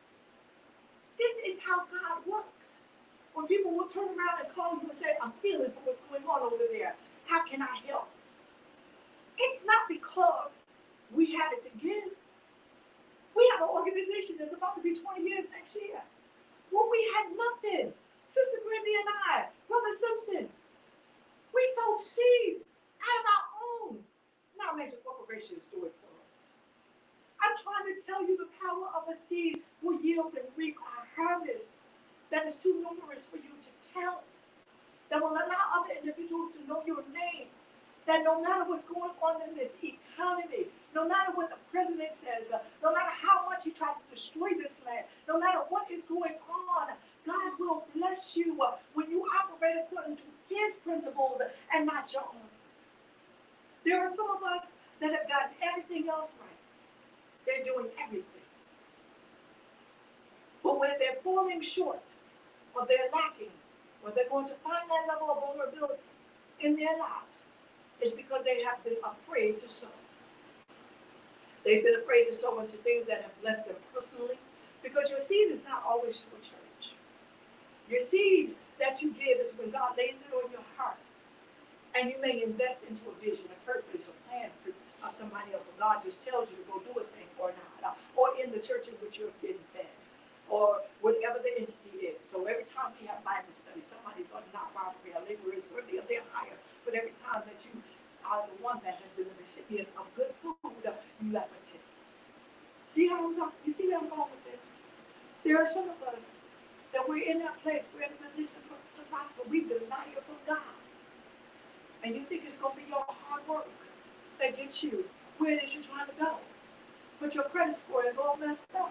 This is how God works. When people will turn around and call you and say, I'm feeling for what's going on over there. How can I help? It's not because we have it to give. We have an organization that's about to be twenty years next year. Well, we had nothing. Sister Grimby and I, Brother Simpson, we sold seed out of our own. Now major corporations do it for us. I'm trying to tell you the power of a seed will yield and reap a harvest that is too numerous for you to count, that will allow other individuals to know your name, that no matter what's going on in this economy, no matter what the president says, uh, no matter how much he tries to destroy this land, no matter what is going on, God will bless you uh, when you operate according to His principles and not your own. There are some of us that have gotten everything else right. They're doing everything. But when they're falling short, or they're lacking, or they're going to find that level of vulnerability in their lives, it's because they have been afraid to sow. They've been afraid to sow into things that have blessed them personally, because your seed is not always to a church. Your seed that you give is when God lays it on your heart, and you may invest into a vision, a purpose, a plan for uh, somebody else, or God just tells you to go do a thing or not, uh, or in the church in which you're being fed, or whatever the entity is. So every time we have Bible study, somebody's going to knock robbery, a laborer is worthy of their hire. But every time that you are the one that has been the recipient of good food, you left a tip. See how I'm talking? You see where I'm going with this? There are some of us that we're in that place, we're in a position to prosper. We desire from God. And you think it's going to be your hard work that gets you where it is you're trying to go. But your credit score is all messed up.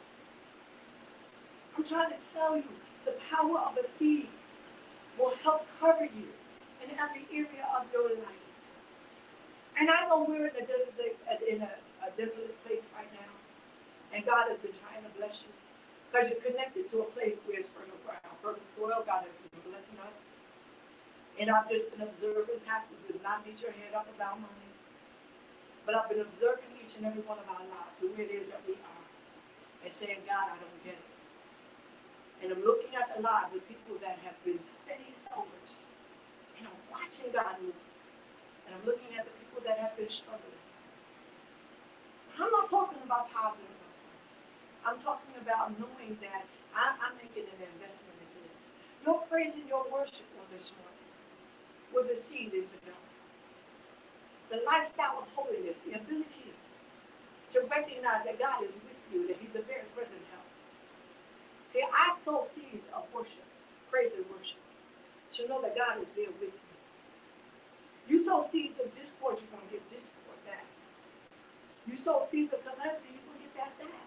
I'm trying to tell you, the power of a seed will help cover you in every area of your life. And I know we're in a desolate, in a, a desolate place right now, and God has been trying to bless you because you're connected to a place where it's fertile ground, fertile soil. God has been blessing us. And I've just been observing, Pastor does not beat your head up about money, but I've been observing each and every one of our lives, who it is that we are, and saying, God, I don't get it. And I'm looking at the lives of people that have been steady sowers. And I'm watching God move. And I'm looking at the people that have been struggling. I'm not talking about tithes and offering. I'm talking about knowing that I, I'm making an investment into this. Your praise and your worship on this morning was a seed into God. The lifestyle of holiness, the ability to recognize that God is with you, that he's a very present help. See, I sow seeds of worship, praise and worship, to know that God is there with you. You sow seeds of discord, you're going to get discord back. You sow seeds of calamity, you're going to get that back.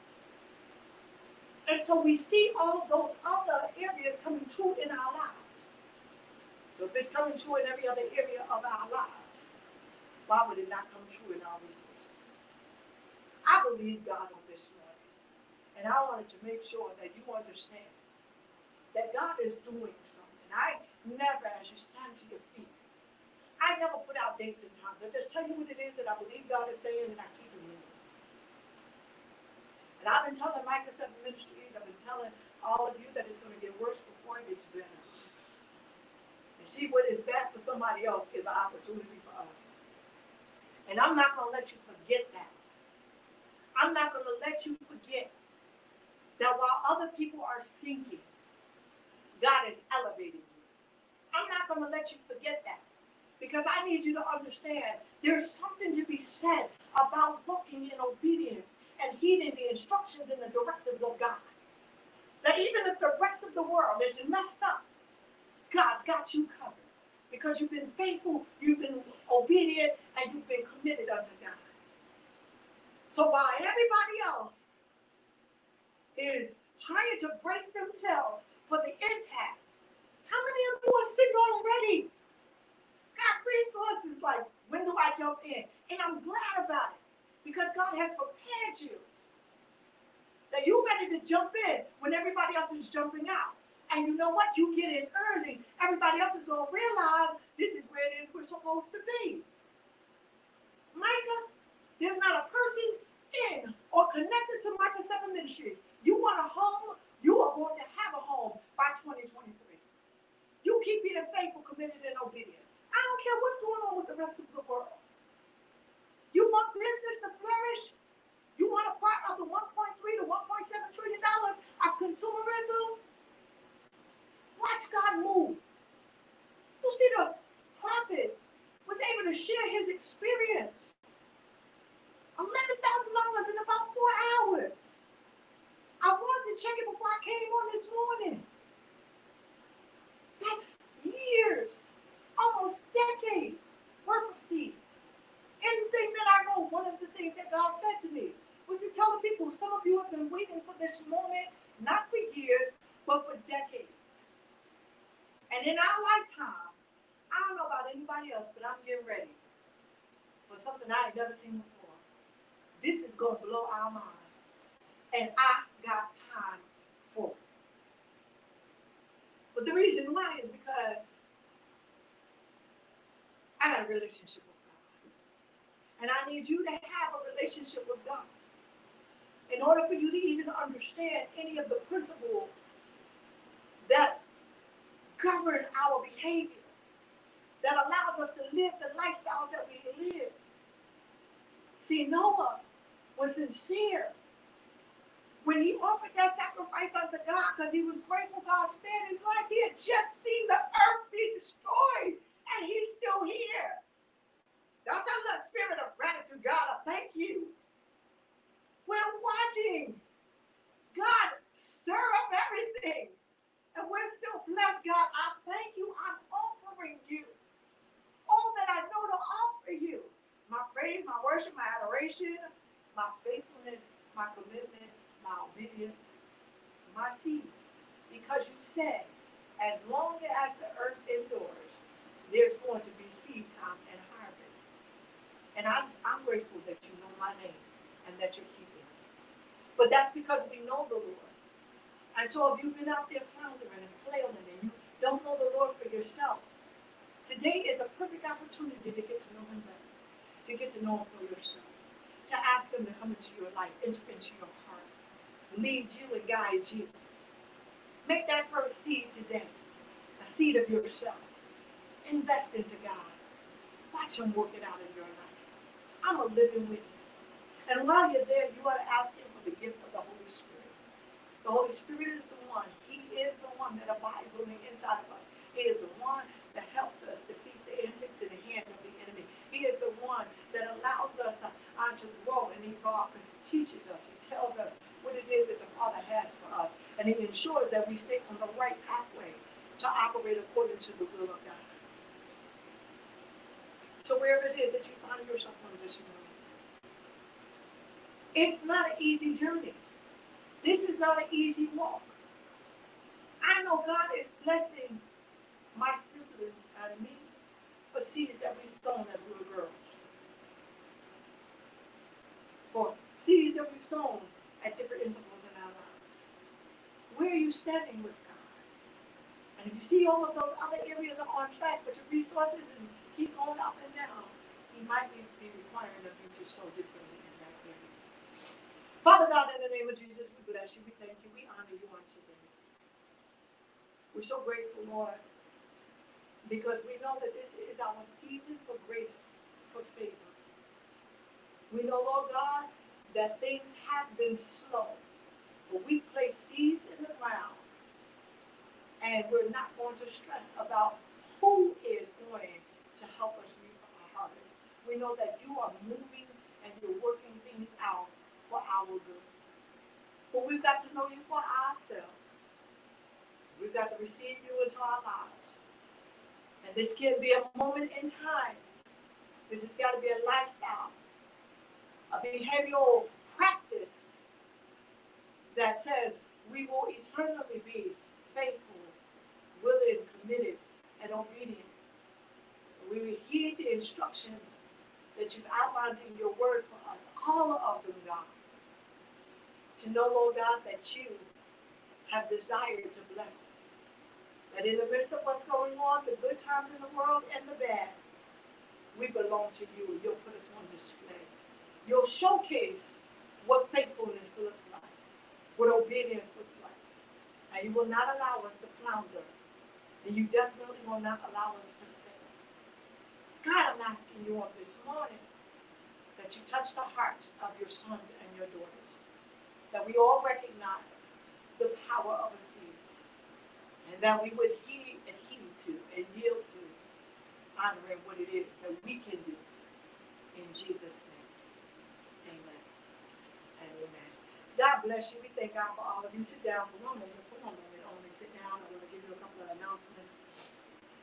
And so we see all of those other areas coming true in our lives. So if it's coming true in every other area of our lives, why would it not come true in our resources? I believe God on this morning. And I wanted to make sure that you understand that God is doing something. I never, as you stand to your feet, I never put out dates and times. I just tell you what it is that I believe God is saying, and I keep it moving. And I've been telling Micah seven Ministries, I've been telling all of you that it's going to get worse before it gets better. And see, what is bad for somebody else is an opportunity for us. And I'm not going to let you forget that. I'm not going to let you forget that while other people are sinking, God is elevating you. I'm not going to let you forget that. Because I need you to understand there's something to be said about walking in obedience and heeding the instructions and the directives of God. That even if the rest of the world is messed up, God's got you covered. Because you've been faithful, you've been obedient, and you've been committed unto God. So while everybody else is trying to brace themselves for the impact, how many of you are sitting already? Got resources like, when do I jump in? And I'm glad about it because God has prepared you. That you're ready to jump in when everybody else is jumping out. And you know what? You get in early. Everybody else is going to realize this is where it is we're supposed to be. Micah, there's not a person in or connected to Micah seven Ministries. You want a home? You are going to have a home by twenty twenty-three. You keep being faithful, committed, and obedient. I don't care what's going on with the rest of the world. You want business to flourish? You want a part of the one point three to one point seven trillion dollars of consumerism? Watch God move. You see, the prophet was able to share his experience. eleven thousand dollars in about four hours. I wanted to check it before I came on this morning. That's years, almost decades worth of seed. Anything that I know, one of the things that God said to me was to tell the people, some of you have been waiting for this moment, not for years, but for decades. And in our lifetime, I don't know about anybody else, but I'm getting ready for something I ain't never seen before. This is going to blow our mind. And I got time for it. But the reason why is because I got a relationship with God. And I need you to have a relationship with God. In order for you to even understand any of the principles that govern our behavior, that allows us to live the lifestyles that we live. See, Noah was sincere when he offered that sacrifice unto God because he was grateful God spared his life. He had just seen the earth be destroyed, and he's still here. That's how that spirit of gratitude. God, I thank you. We're watching God stir up everything, and we're still blessed. God, I thank you. I'm offering you all that I know to offer you. My praise, my worship, my adoration, my faithfulness, my commitment, my obedience, my seed. Because you said, as long as the earth endures, there's going to be seed time and harvest. And I'm, I'm grateful that you know my name and that you're keeping it. But that's because we know the Lord. And so if you've been out there floundering and flailing and you don't know the Lord for yourself, today is a perfect opportunity to get to know him better, to get to know him for yourself, to ask him to come into your life, enter into your heart, lead you and guide you. Make that first seed today, a seed of yourself. Invest into God. Watch him work it out in your life. I'm a living witness. And while you're there, you ought to ask him for the gift of the Holy Spirit. The Holy Spirit is the one. He is the one that abides on the inside of us. He is the one that helps us defeat the antics and the hand of the enemy. He is the one that allows us uh, uh, to grow and evolve teaches us. He tells us what it is that the Father has for us. And he ensures that we stay on the right pathway to operate according to the will of God. So wherever it is that you find yourself on this morning, it's not an easy journey. This is not an easy walk. I know God is blessing my siblings and me for seeds that we've sown as little girls. For seeds that we've sown at different intervals in our lives. Where are you standing with God? And if you see all of those other areas are on track, but your resources and keep going up and down, he might be, be requiring of you to sow differently in that area. Father God, in the name of Jesus, we bless you. We thank you. We honor you on today. We're so grateful, Lord, because we know that this is our season for grace, for favor. We know, Lord God, that things have been slow, but we've placed seeds in the ground, and we're not going to stress about who is going to help us reap our harvest. We know that you are moving and you're working things out for our good. But we've got to know you for ourselves. We've got to receive you into our lives. And this can't be a moment in time. This has got to be a lifestyle, a behavioral practice that says we will eternally be faithful, willing, committed, and obedient. We will heed the instructions that you've outlined in your word for us, all of them, God. To know, Lord God, that you have desired to bless us. That in the midst of what's going on, the good times in the world and the bad, we belong to you, and you'll put us on display. You'll showcase what faithfulness looks like, what obedience looks like. And you will not allow us to flounder. And you definitely will not allow us to fail. God, I'm asking you on this morning that you touch the hearts of your sons and your daughters. That we all recognize the power of a seed. And that we would heed and heed to and yield to, honoring what it is that we can do. In Jesus' name, amen and amen. God bless you. We thank God for all of you. Sit down for one moment. For one moment only. Sit down. I'm going to give you a couple of announcements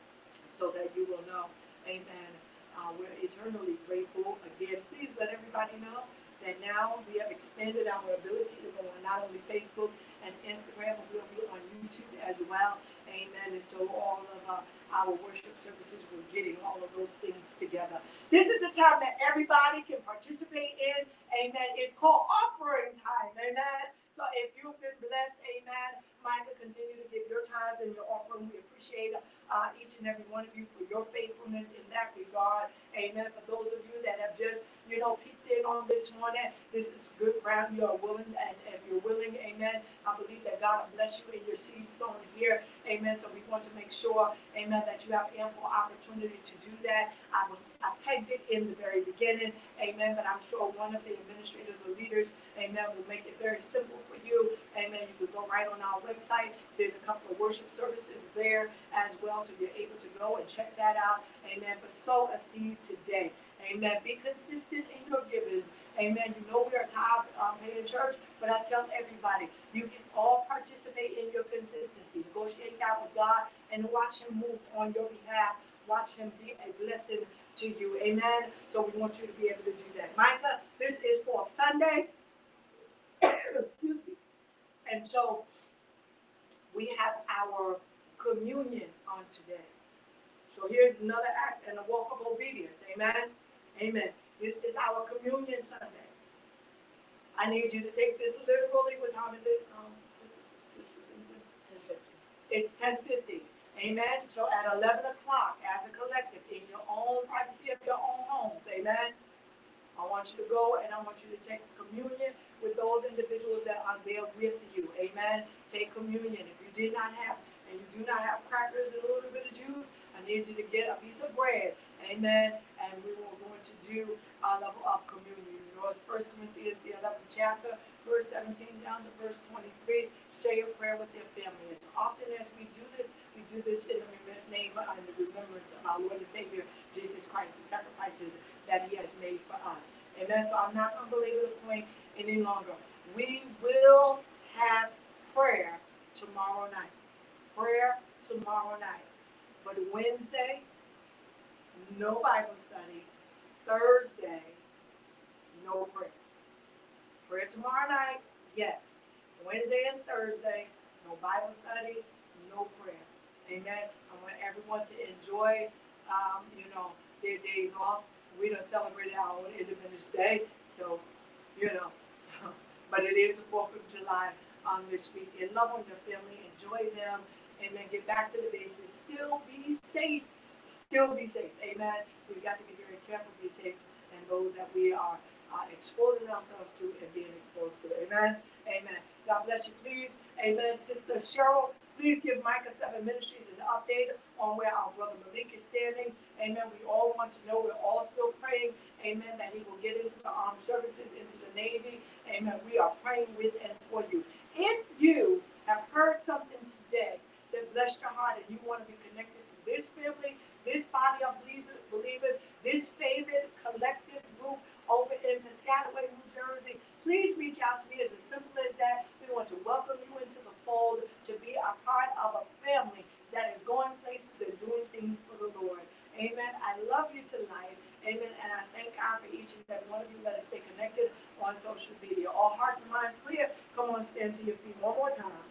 so that you will know. Amen. Uh, we're eternally grateful. Again, please let everybody know that now we have expanded our ability to go on not only Facebook and Instagram, but we'll be on YouTube as well. Amen. And so all of uh, our worship services, we're getting all of those things together. This is the time that everybody can participate in. Amen. It's called offering time. Amen. So if you've been blessed, amen, mind to continue to give your tithes and your offering. We appreciate uh, each and every one of you for your faithfulness in that regard. Amen. For those of you that have just, you know, peeked in on this morning, this is good ground. You are willing, and if you're willing, amen, I believe that God will bless you in your seed sown here. Amen. So we want to make sure, amen, that you have ample opportunity to do that. I, was, I pegged it in the very beginning. Amen. But I'm sure one of the administrators or leaders, amen, will make it very simple for you. Amen. You can go right on our website. There's a couple of worship services there as well, so you're able to go and check that out. Amen. But sow a seed today. Amen. Be consistent in your givings. Amen. You know we are a tithe um, paying church, but I tell everybody, you can all participate in your consistency. Negotiate that with God and watch him move on your behalf. Watch him be a blessing to you. Amen. So we want you to be able to do that. Micah, this is for Sunday. Excuse me. And so we have our communion on today. So here's another act and a walk of obedience. Amen. Amen. This is our communion Sunday. I need you to take this literally. What time is it? Um, Sister Simpson? ten fifty. It's ten fifty. Amen. So at eleven o'clock, as a collective, in your own privacy of your own homes. Amen. I want you to go and I want you to take communion with those individuals that are there with you. Amen. Take communion. If you did not have, and you do not have crackers and a little bit of juice, I need you to get a piece of bread. Amen. And we were going to do a level of communion. You know, it's First Corinthians, the eleventh chapter, verse seventeen down to verse twenty-three. Say a prayer with your family. As often as we do this, we do this in the name and the remembrance of our Lord and Savior, Jesus Christ, the sacrifices that he has made for us. Amen. So I'm not going to belabor the point. any longer. We will have prayer tomorrow night. Prayer tomorrow night. But Wednesday, no Bible study. Thursday, no prayer. Prayer tomorrow night, yes. Wednesday and Thursday, no Bible study, no prayer. Amen. I want everyone to enjoy, um, you know, their days off. We don't celebrate our Independence Day, so, you know, so, but it is the fourth of July um, this weekend. Love on your family, enjoy them, amen. Get back to the basics. Still be safe. Still be safe. Amen. We've got to be very careful, be safe, and those that we are uh, exposing ourselves to and being exposed to. Amen. Amen. God bless you, please. Amen. Sister Cheryl, please give Micah seven Ministries an update on where our brother Malik is standing. Amen. We all want to know. We're all still praying. Amen. That he will get into the armed services, into the Navy. Amen. We are praying with and for you. If you have heard something today that blessed your heart and you want to be connected to this family, this body of believers, this favorite collective group over in Piscataway, New Jersey, please reach out to me. As simple as that. We want to welcome you into the fold to be a part of a family that is going places and doing things for the Lord. Amen. I love you tonight. Amen. And I thank God for each and every one of you. Let us stay connected on social media. All hearts and minds clear. Come on, stand to your feet one more time.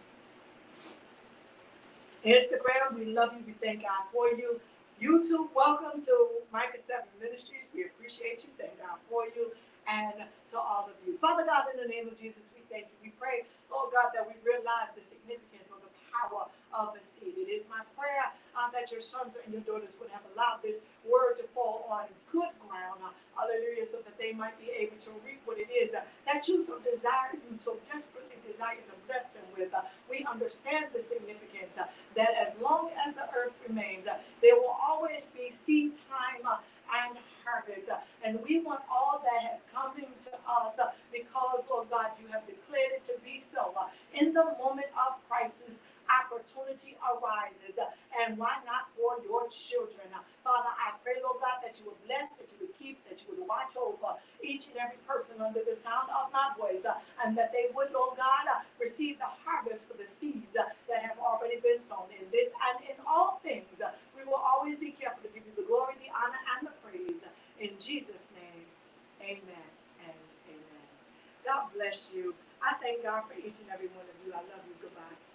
Instagram, we love you. We thank God for you. YouTube, welcome to Micah seven Ministries. We appreciate you. Thank God for you and to all of you. Father God, in the name of Jesus, we thank you. We pray, Lord God, that we realize the significance or the power of the seed. It is my prayer uh, that your sons and your daughters would have allowed this word to fall on good ground. Uh, hallelujah, so that they might be able to reap what it is uh, that you so desire, you so desperately desire to bless them with. Uh, we understand the significance uh, that as long as the earth remains, uh, there will always be seed time uh, and harvest. Uh, and we want all that has come into us uh, because, Lord God, you have declared it to be so. Uh, in the moment of crisis, opportunity arises. Uh, and why not for your children? Uh, Father, I pray, Lord God, that you would bless, that you would keep, that you would watch over each and every person under the sound of my voice, uh, and that they would, Lord God, uh, receive the harvest for the seeds uh, that have already been sown in this and in all things. Uh, we will always be careful to give you the glory, the honor, and the praise. Uh, in Jesus' name, amen and amen. God bless you. I thank God for each and every one of you. I love you. Goodbye.